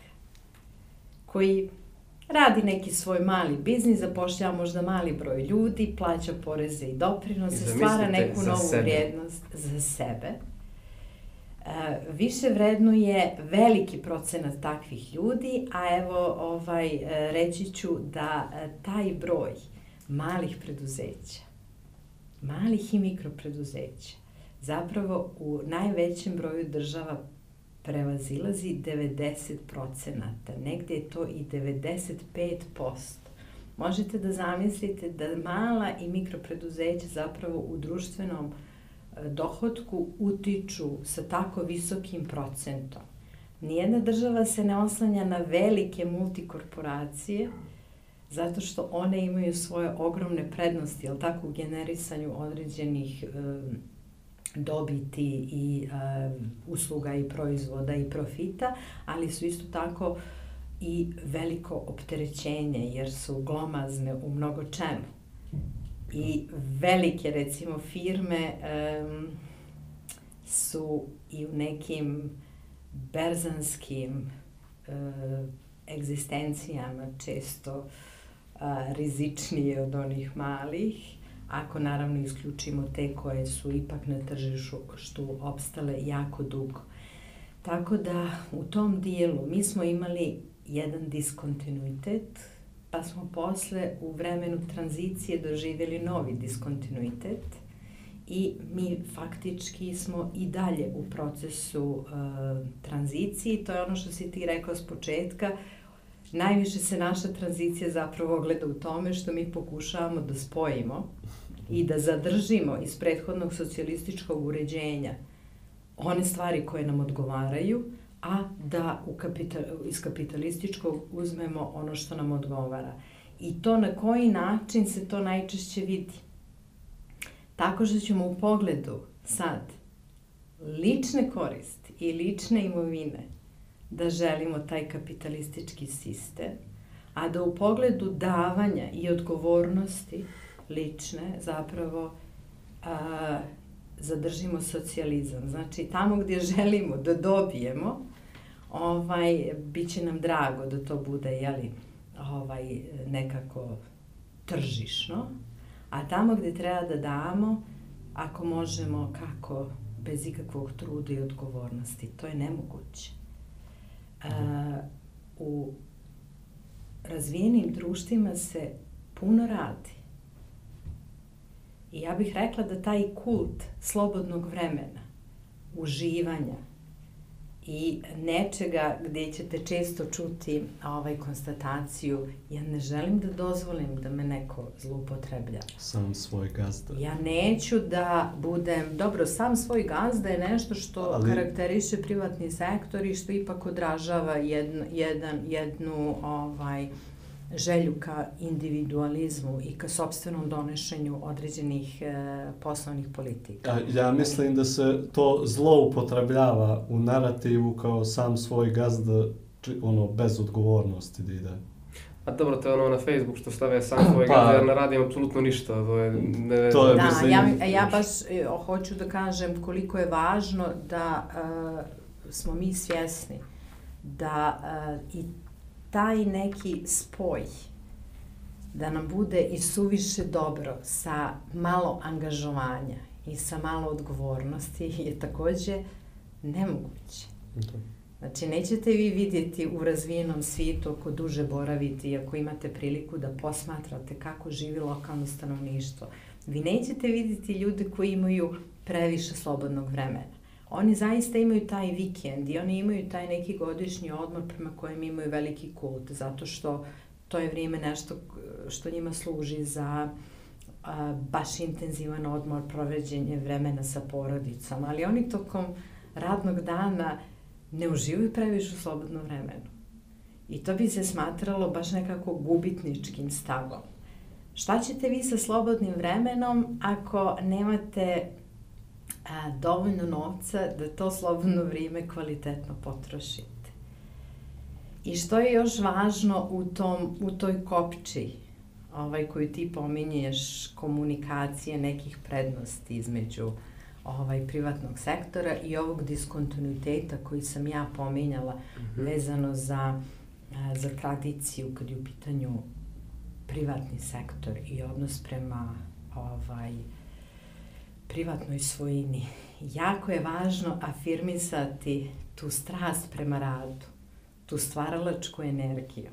koji radi neki svoj mali biznis, zapošljava možda mali broj ljudi, plaća poreze i doprinose, stvara neku novu sebe. vrijednost za sebe. E, više vrednuje veliki procenat takvih ljudi, a evo ovaj, reći ću da taj broj malih preduzeća, malih i mikropreduzeća, zapravo u najvećem broju država prevazilazi devedeset procenata, negde je to i devedeset pet posto. Možete da zamislite da mala i mikropreduzeća zapravo u društvenom dohotku utiču sa tako visokim procentom. Nijedna država se ne oslanja na velike multikorporacije, zato što one imaju svoje ogromne prednosti, jel tako, u generisanju određenih um, dobiti i um, usluga i proizvoda i profita, ali su isto tako i veliko opterećenje, jer su glomazne u mnogo čemu. I velike, recimo, firme um, su i u nekim berzanskim uh, egzistencijama često a, rizičnije od onih malih, ako naravno isključimo te koje su ipak na tržištu opstale jako dugo. Tako da u tom dijelu mi smo imali jedan diskontinuitet, pa smo posle u vremenu tranzicije doživjeli novi diskontinuitet i mi faktički smo i dalje u procesu uh, tranzicije. To je ono što si ti rekao s početka. Najviše se naša tranzicija zapravo ogleda u tome što mi pokušavamo da spojimo i da zadržimo iz prethodnog socijalističkog uređenja one stvari koje nam odgovaraju, a da u kapital, iz kapitalističkog uzmemo ono što nam odgovara. I to na koji način se to najčešće vidi? Tako što ćemo u pogledu sad lične koristi i lične imovine da želimo taj kapitalistički sistem, a da u pogledu davanja i odgovornosti lične zapravo a, zadržimo socijalizam. Znači, tamo gdje želimo da dobijemo, ovaj, bit će nam drago da to bude, jeli, ovaj, nekako tržišno, a tamo gdje treba da damo, ako možemo, kako, bez ikakvog truda i odgovornosti, to je nemoguće. Uh, u razvijenim društvima se puno radi. I ja bih rekla da taj kult slobodnog vremena, uživanja i nečega gdje ćete često čuti ovaj konstataciju, ja ne želim da dozvolim da me neko zloupotrebljava. Sam svoj gazda. Ja neću da budem, dobro, sam svoj gazda je nešto što ali karakteriše privatni sektor i što ipak odražava jednu, jedan, jednu ovaj, želju ka individualizmu i ka sopstvenom donošenju određenih e, poslovnih politika. Ja mislim da se to zloupotrebljava u narativu kao sam svoj gazda, ono, bez odgovornosti da ide. A dobro, to je ono na Facebook što stave sam svoj pa, gazda, jer ne radim apsolutno ništa. To je, ne, to je da, mislim... ja, ja baš e, hoću da kažem koliko je važno da e, smo mi svjesni da uh, i taj neki spoj da nam bude i suviše dobro sa malo angažovanja i sa malo odgovornosti je takođe nemoguće. Znači, nećete vi vidjeti u razvijenom svijetu ako duže boravite i ako imate priliku da posmatrate kako živi lokalno stanovništvo. Vi nećete vidjeti ljude koji imaju previše slobodnog vremena. Oni zaista imaju taj vikend i oni imaju taj neki godišnji odmor prema kojem imaju veliki kult, zato što to je vrijeme nešto što njima služi za a, baš intenzivan odmor, provođenje vremena sa porodicom, ali oni tokom radnog dana ne uživaju previše u slobodnom vremenu. I to bi se smatralo baš nekako gubitničkim stavom. Šta ćete vi sa slobodnim vremenom ako nemate a, dovoljno novca da to slobodno vrijeme kvalitetno potrošite? I što je još važno u, tom, u toj kopči ovaj, koju ti pominješ, komunikacije nekih prednosti između ovaj, privatnog sektora i ovog diskontinuiteta koji sam ja pominjala mm-hmm. vezano za, za tradiciju kad je u pitanju privatni sektor i odnos prema ovaj, privatnoj svojini. Jako je važno afirmisati tu strast prema radu, tu stvaralačku energiju.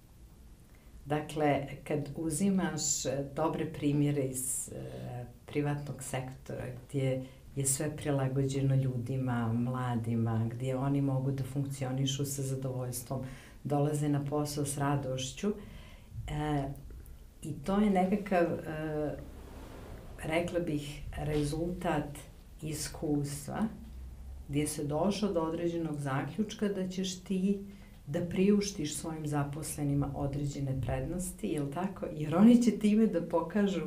Dakle, kad uzimaš dobre primjere iz e, privatnog sektora, gdje je sve prilagođeno ljudima, mladima, gdje oni mogu da funkcionišu sa zadovoljstvom, dolaze na posao s radošću, e, i to je nekakav, e, rekla bih, rezultat iskustva, gdje se došao do određenog zaključka da ćeš ti da priuštiš svojim zaposlenima određene prednosti, jel tako? Jer oni će time da pokažu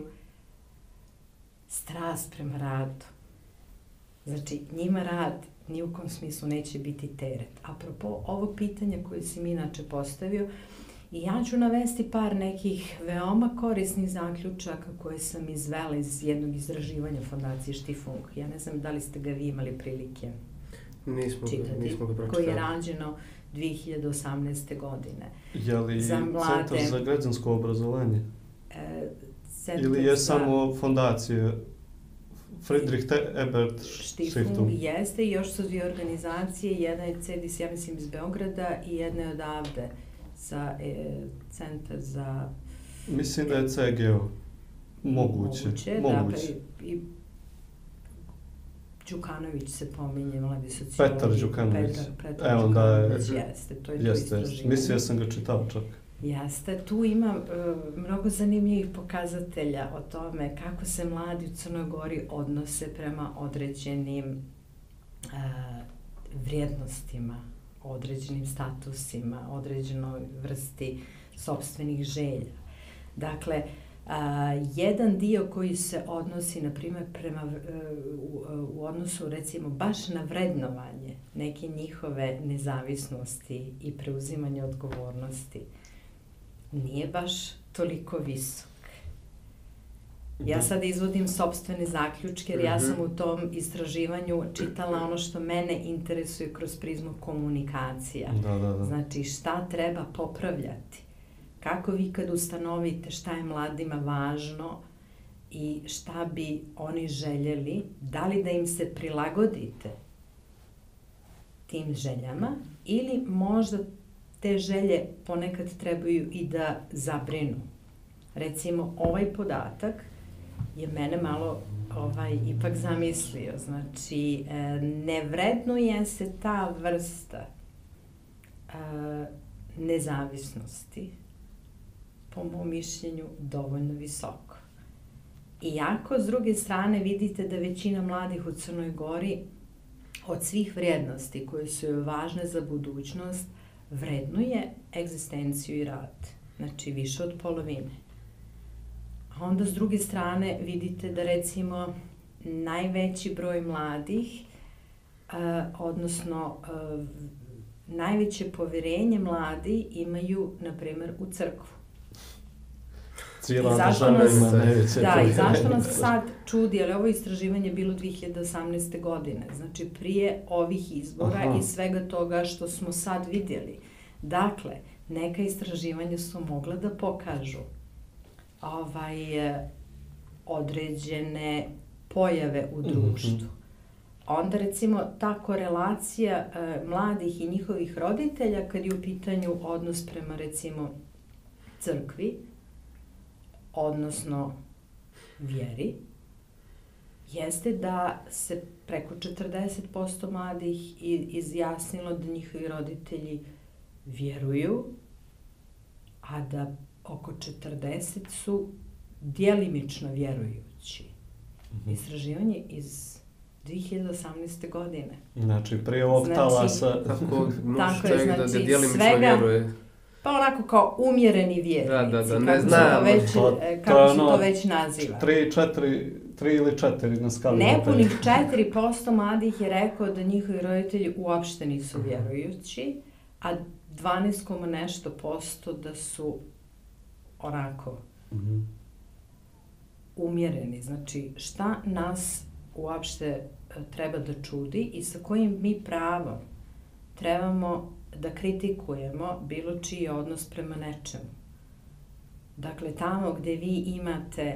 strast prema radu. Znači, njima rad ni u kom smislu neće biti teret. Apropo ovog pitanja koje si mi inače postavio, i ja ću navesti par nekih veoma korisnih zaključaka koje sam izvela iz jednog izraživanja Fondacije Stiftung. Ja ne znam da li ste ga vi imali prilike nismo čitati, ga, nismo ga pročitali. Koji je rađeno dvije hiljade osamnaeste. godine. Je li za mlade, Centar za građansko obrazovanje? E, centar Ili je za, samo fondacija Friedrich Ebert Stiftung? Stiftung Jeste, i još su dvije organizacije, jedna je C E D I S, ja mislim, iz Beograda i jedna je odavde, za e, Centar za... Mislim da je C G O. Moguće. Moguće, Moguće. da, pa i, i Đukanović se pominje, mladi sociolog. Petar Đukanović. Petar, Petar Evo da je... Jeste, to je to Jeste, istraživanje. mislio sam ga čitao čak. Jeste, tu ima uh, mnogo zanimljivih pokazatelja o tome kako se mladi u Crnoj Gori odnose prema određenim uh, vrijednostima, određenim statusima, određenoj vrsti sopstvenih želja. Dakle, a, jedan dio koji se odnosi, na primjer, prema, u, u odnosu, recimo, baš na vrednovanje neke njihove nezavisnosti i preuzimanje odgovornosti, nije baš toliko visok. Ja sad izvodim sopstvene zaključke, jer ja sam u tom istraživanju čitala ono što mene interesuje kroz prizmu komunikacija. Da, da, da. Znači, šta treba popravljati? Kako vi kad ustanovite šta je mladima važno i šta bi oni željeli, da li da im se prilagodite tim željama ili možda te želje ponekad trebaju i da zabrinu. Recimo, ovaj podatak je mene malo ovaj, ipak zamislio. Znači, ne vrednuje se ta vrsta e, nezavisnosti, po mom mišljenju, dovoljno visoko. Iako, s druge strane, vidite da većina mladih u Crnoj Gori od svih vrijednosti koje su joj važne za budućnost, vrednuje egzistenciju i rad. Znači, više od polovine. A onda, s druge strane, vidite da, recimo, najveći broj mladih, uh, odnosno uh, najveće poverenje mladi imaju, na primer, u crkvu. cijela država ima najveće da, povjerenje. i zašto nas sad čudi, ali ovo istraživanje je bilo dve hiljade osamnaeste. godine, znači prije ovih izbora Aha. i svega toga što smo sad vidjeli. Dakle, neka istraživanja su mogla da pokažu ovaj, određene pojave u društvu. Mm-hmm. Onda recimo ta korelacija e, mladih i njihovih roditelja kad je u pitanju odnos prema recimo crkvi, odnosno vjeri, jeste da se preko četrdeset posto mladih izjasnilo da njihovi roditelji vjeruju, a da oko četrdeset su djelimično vjerujući. Mm-hmm. Istraživanje iz dve hiljade osamnaeste. godine. Znači, prije ovog znači, talasa... Kako može čovjek znači, da djelimično svega, vjeruje? Pa onako kao umjereni vjernici. Da, da, da, ne znam. Već, to, kako se to, to već naziva? Tri, četiri, tri ili četiri na skali. Nepunih četiri posto mladih je rekao da njihovi roditelji uopšte nisu vjerujući, a dvanaest nešto posto da su onako mm-hmm. umjereni. Znači, šta nas uopšte treba da čudi i sa kojim mi pravom trebamo da kritikujemo bilo čiji odnos prema nečemu. Dakle, tamo gdje vi imate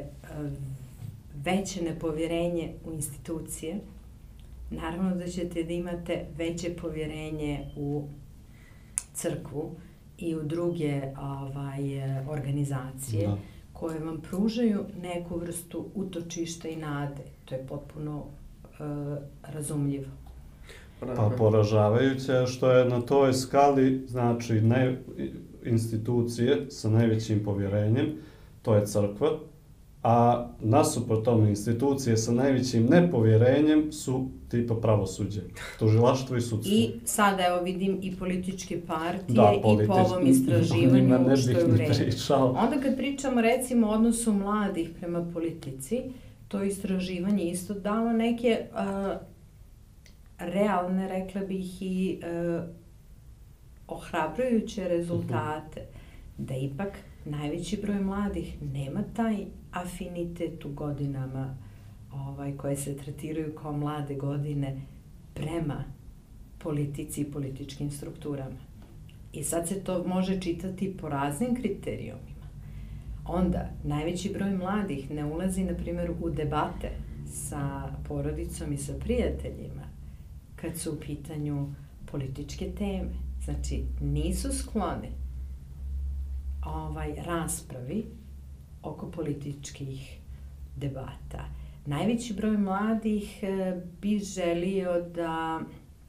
veće nepovjerenje u institucije, naravno da ćete da imate veće povjerenje u crkvu i u druge ovaj, organizacije da. koje vam pružaju neku vrstu utočišta i nade. To je potpuno uh, razumljivo. Pa poražavajuće što je na toj skali, znači, ne, institucije sa najvećim povjerenjem, to je crkva, a nasuprot tome institucije sa najvećim nepovjerenjem su tipa pravosuđe, tužilaštvo i sudstvo. I sad evo vidim i političke partije da, politi... i po ovom istraživanju što je u redu. Onda kad pričamo recimo o odnosu mladih prema politici, to istraživanje isto dalo neke uh, realne, rekla bih, i uh, ohrabrujuće rezultate. Uh-huh. Da ipak najveći broj mladih nema taj afinitet u godinama ovaj, koje se tretiraju kao mlade godine prema politici i političkim strukturama. I sad se to može čitati po raznim kriterijumima. Onda, najveći broj mladih ne ulazi, na primjer, u debate sa porodicom i sa prijateljima kad su u pitanju političke teme. Znači, nisu skloni ovaj, raspravi oko političkih debata. Najveći broj mladih e, bi želio da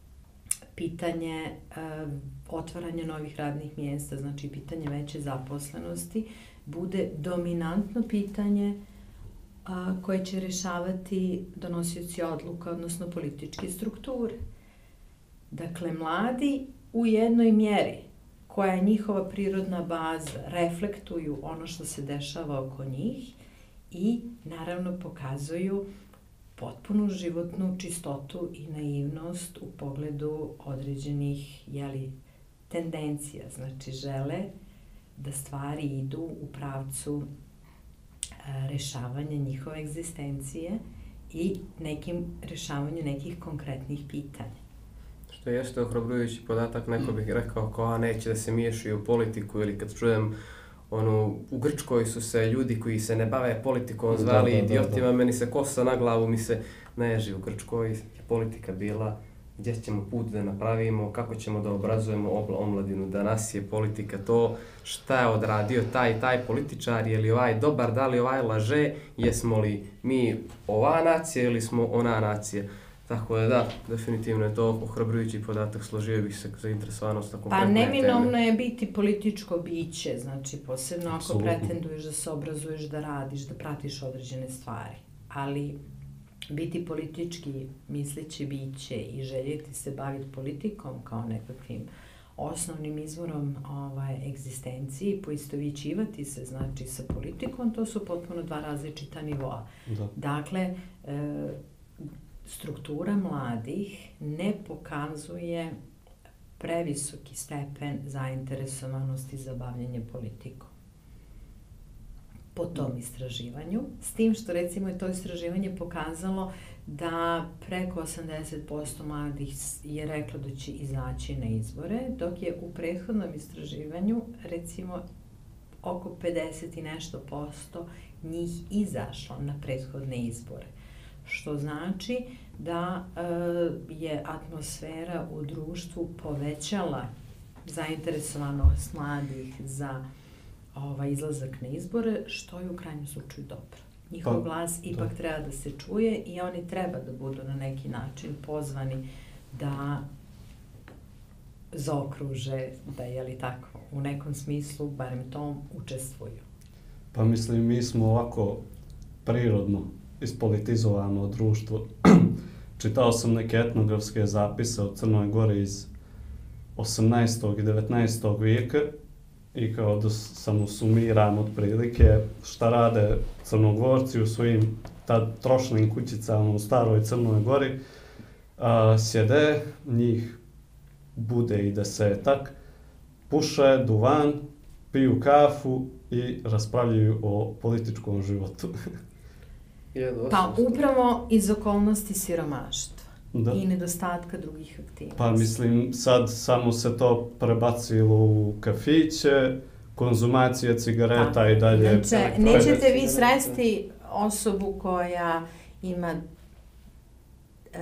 pitanje e, otvaranja novih radnih mjesta, znači pitanje veće zaposlenosti, bude dominantno pitanje a, koje će rješavati donosioci odluka, odnosno političke strukture. Dakle, mladi u jednoj mjeri koja je njihova prirodna baza, reflektuju ono što se dešava oko njih i naravno pokazuju potpunu životnu čistotu i naivnost u pogledu određenih jeli, tendencija. Znači, žele da stvari idu u pravcu a, rešavanja njihove egzistencije i nekim rešavanju nekih konkretnih pitanja. Što jeste ohrabrujući podatak, neko bih rekao ko a neće da se miješaju u politiku, ili kad čujem ono, u Grčkoj su se ljudi koji se ne bave politikom zvali da, da, idiotima, da, da. Meni se kosa na glavu, mi se neži. U Grčkoj je politika bila gdje ćemo put da napravimo, kako ćemo da obrazujemo omladinu. Danas je politika to šta je odradio taj taj političar, je li ovaj dobar, da li ovaj laže, jesmo li mi ova nacija ili smo ona nacija. Tako da, da, definitivno je to ohrabrujući podatak, složio bih se zainteresovanost na konkretne teme. Pa neminovno je biti političko biće, znači posebno ako Absolutno. pretenduješ da se obrazuješ, da radiš, da pratiš određene stvari. Ali biti politički misleći biće i željeti se baviti politikom kao nekakvim osnovnim izvorom ovaj, egzistencije, poistovićivati se znači sa politikom, to su potpuno dva različita nivoa. Da. Dakle, e, struktura mladih ne pokazuje previsoki stepen zainteresovanosti za bavljanje politikom. po tom istraživanju, s tim što recimo je to istraživanje pokazalo da preko osamdeset posto mladih je reklo da će izaći na izbore, dok je u prethodnom istraživanju recimo oko pedeset i nešto posto njih izašlo na prethodne izbore. Što znači da e, je atmosfera u društvu povećala zainteresovanost mladih za ovaj, izlazak na izbore, što je u krajnjem slučaju dobro. Njihov pa, glas ipak da. treba da se čuje i oni treba da budu na neki način pozvani da zaokruže, da je li tako, u nekom smislu, barem tom, učestvuju. Pa mislim, mi smo ovako prirodno ispolitizovano društvo. Čitao sam neke etnografske zapise o Crnoj Gori iz osamnaestog i devetnaestog vijeka i kao da samo sumiram otprilike šta rade Crnogorci u svojim tad trošnim kućicama u staroj Crnoj Gori. A, sjede, njih bude i desetak, puše duvan, piju kafu i raspravljaju o političkom životu. Pa upravo iz okolnosti siromaštva da. i nedostatka drugih aktivnosti. Pa mislim, sad samo se to prebacilo u kafiće, konzumacija cigareta pa, i dalje. Znači, nećete vi sresti osobu koja ima e,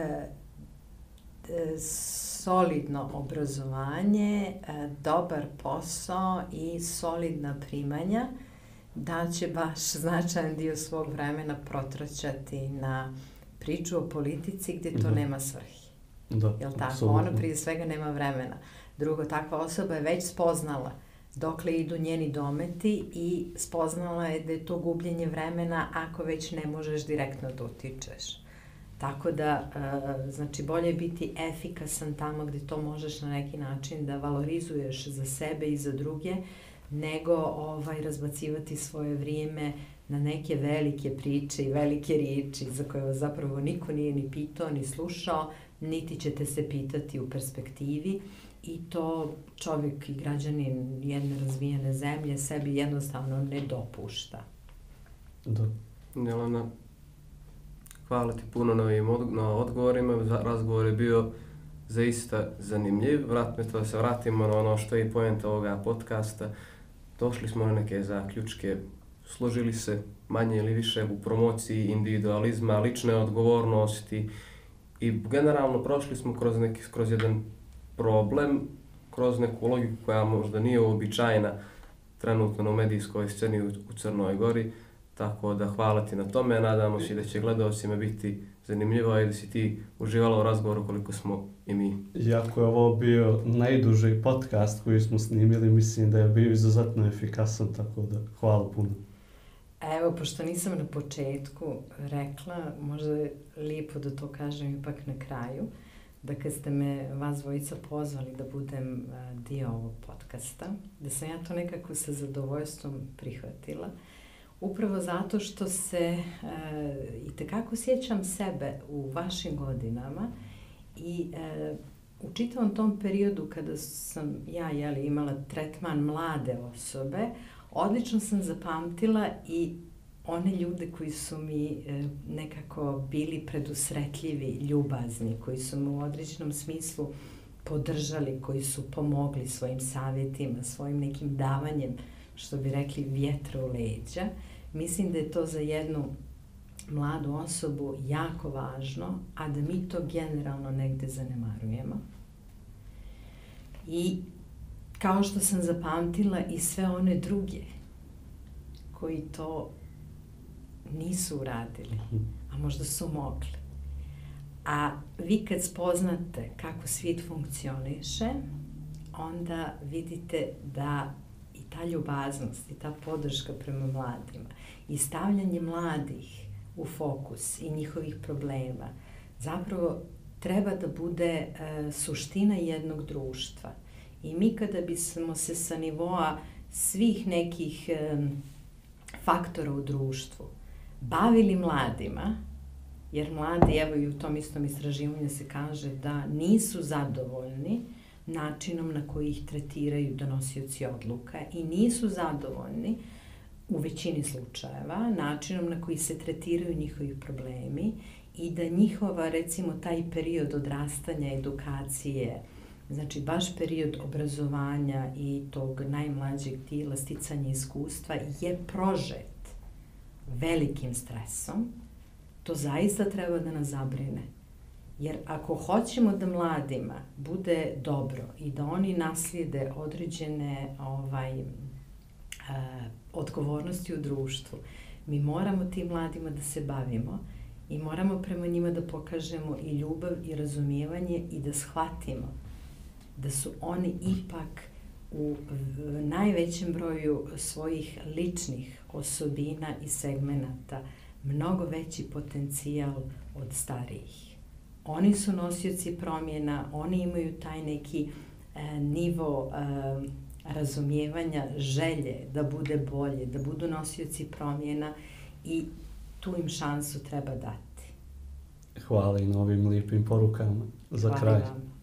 e, solidno obrazovanje, e, dobar posao i solidna primanja, da će baš značajan dio svog vremena protraćati na priču o politici gdje to da. nema svrhi. Da, Jel tako? apsolutno. Ona prije svega nema vremena. Drugo, takva osoba je već spoznala dokle idu njeni dometi i spoznala je da je to gubljenje vremena ako već ne možeš direktno da utičeš. Tako da, e, znači, bolje je biti efikasan tamo gdje to možeš na neki način da valorizuješ za sebe i za druge, nego ovaj, razbacivati svoje vrijeme na neke velike priče i velike riječi za koje vas zapravo niko nije ni pitao, ni slušao, niti ćete se pitati u perspektivi. I to čovjek i građanin jedne razvijene zemlje sebi jednostavno ne dopušta. Da. Jelena, hvala ti puno na ovim od, na odgovorima. Razgovor je bio zaista zanimljiv. Vratimo da se vratimo na ono što je i poenta ovoga podcasta. Došli smo na neke zaključke, složili se manje ili više u promociji individualizma, lične odgovornosti i generalno prošli smo kroz, neki, kroz jedan problem, kroz neku logiku koja možda nije uobičajena trenutno na medijskoj sceni u, u Crnoj Gori. Tako da hvala ti na tome, nadamo se da će gledalcima biti zanimljivo i da si ti uživala u razgovoru koliko smo i mi. Iako je ovo bio najduži podcast koji smo snimili, mislim da je bio izuzetno efikasan, tako da hvala puno. Evo, pošto nisam na početku rekla, možda je lijepo da to kažem ipak na kraju, da kad ste me vas dvojica pozvali da budem dio ovog podcasta, da sam ja to nekako sa zadovoljstvom prihvatila. Upravo zato što se e, itekako sjećam sebe u vašim godinama i e, u čitavom tom periodu kada sam ja jeli, imala tretman mlade osobe, odlično sam zapamtila i one ljude koji su mi e, nekako bili predusretljivi, ljubazni, koji su me u određenom smislu podržali, koji su pomogli svojim savjetima, svojim nekim davanjem, što bi rekli, vjetra u leđa. Mislim da je to za jednu mladu osobu jako važno, a da mi to generalno negde zanemarujemo. I kao što sam zapamtila i sve one druge koji to nisu uradili, a možda su mogli. A vi kad spoznate kako svijet funkcioniše, onda vidite da i ta ljubaznost i ta podrška prema mladima i stavljanje mladih u fokus i njihovih problema zapravo treba da bude e, suština jednog društva. I mi kada bismo se sa nivoa svih nekih e, faktora u društvu bavili mladima, jer mladi, evo i u tom istom istraživanju se kaže da nisu zadovoljni načinom na koji ih tretiraju donosioci odluka i nisu zadovoljni u većini slučajeva, načinom na koji se tretiraju njihovi problemi i da njihova, recimo, taj period odrastanja, edukacije, znači baš period obrazovanja i tog najmlađeg tijela, sticanja iskustva je prožet velikim stresom, to zaista treba da nas zabrine. Jer ako hoćemo da mladima bude dobro i da oni naslijede određene ovaj, a, odgovornosti u društvu, mi moramo tim mladima da se bavimo i moramo prema njima da pokažemo i ljubav i razumijevanje i da shvatimo da su oni ipak u najvećem broju svojih ličnih osobina i segmenata mnogo veći potencijal od starijih. Oni su nosioci promjena, oni imaju taj neki e, nivo e, razumijevanja, želje da bude bolje, da budu nosioci promjena i tu im šansu treba dati. Hvala i na ovim lijepim porukama za Hvala kraj. Vam.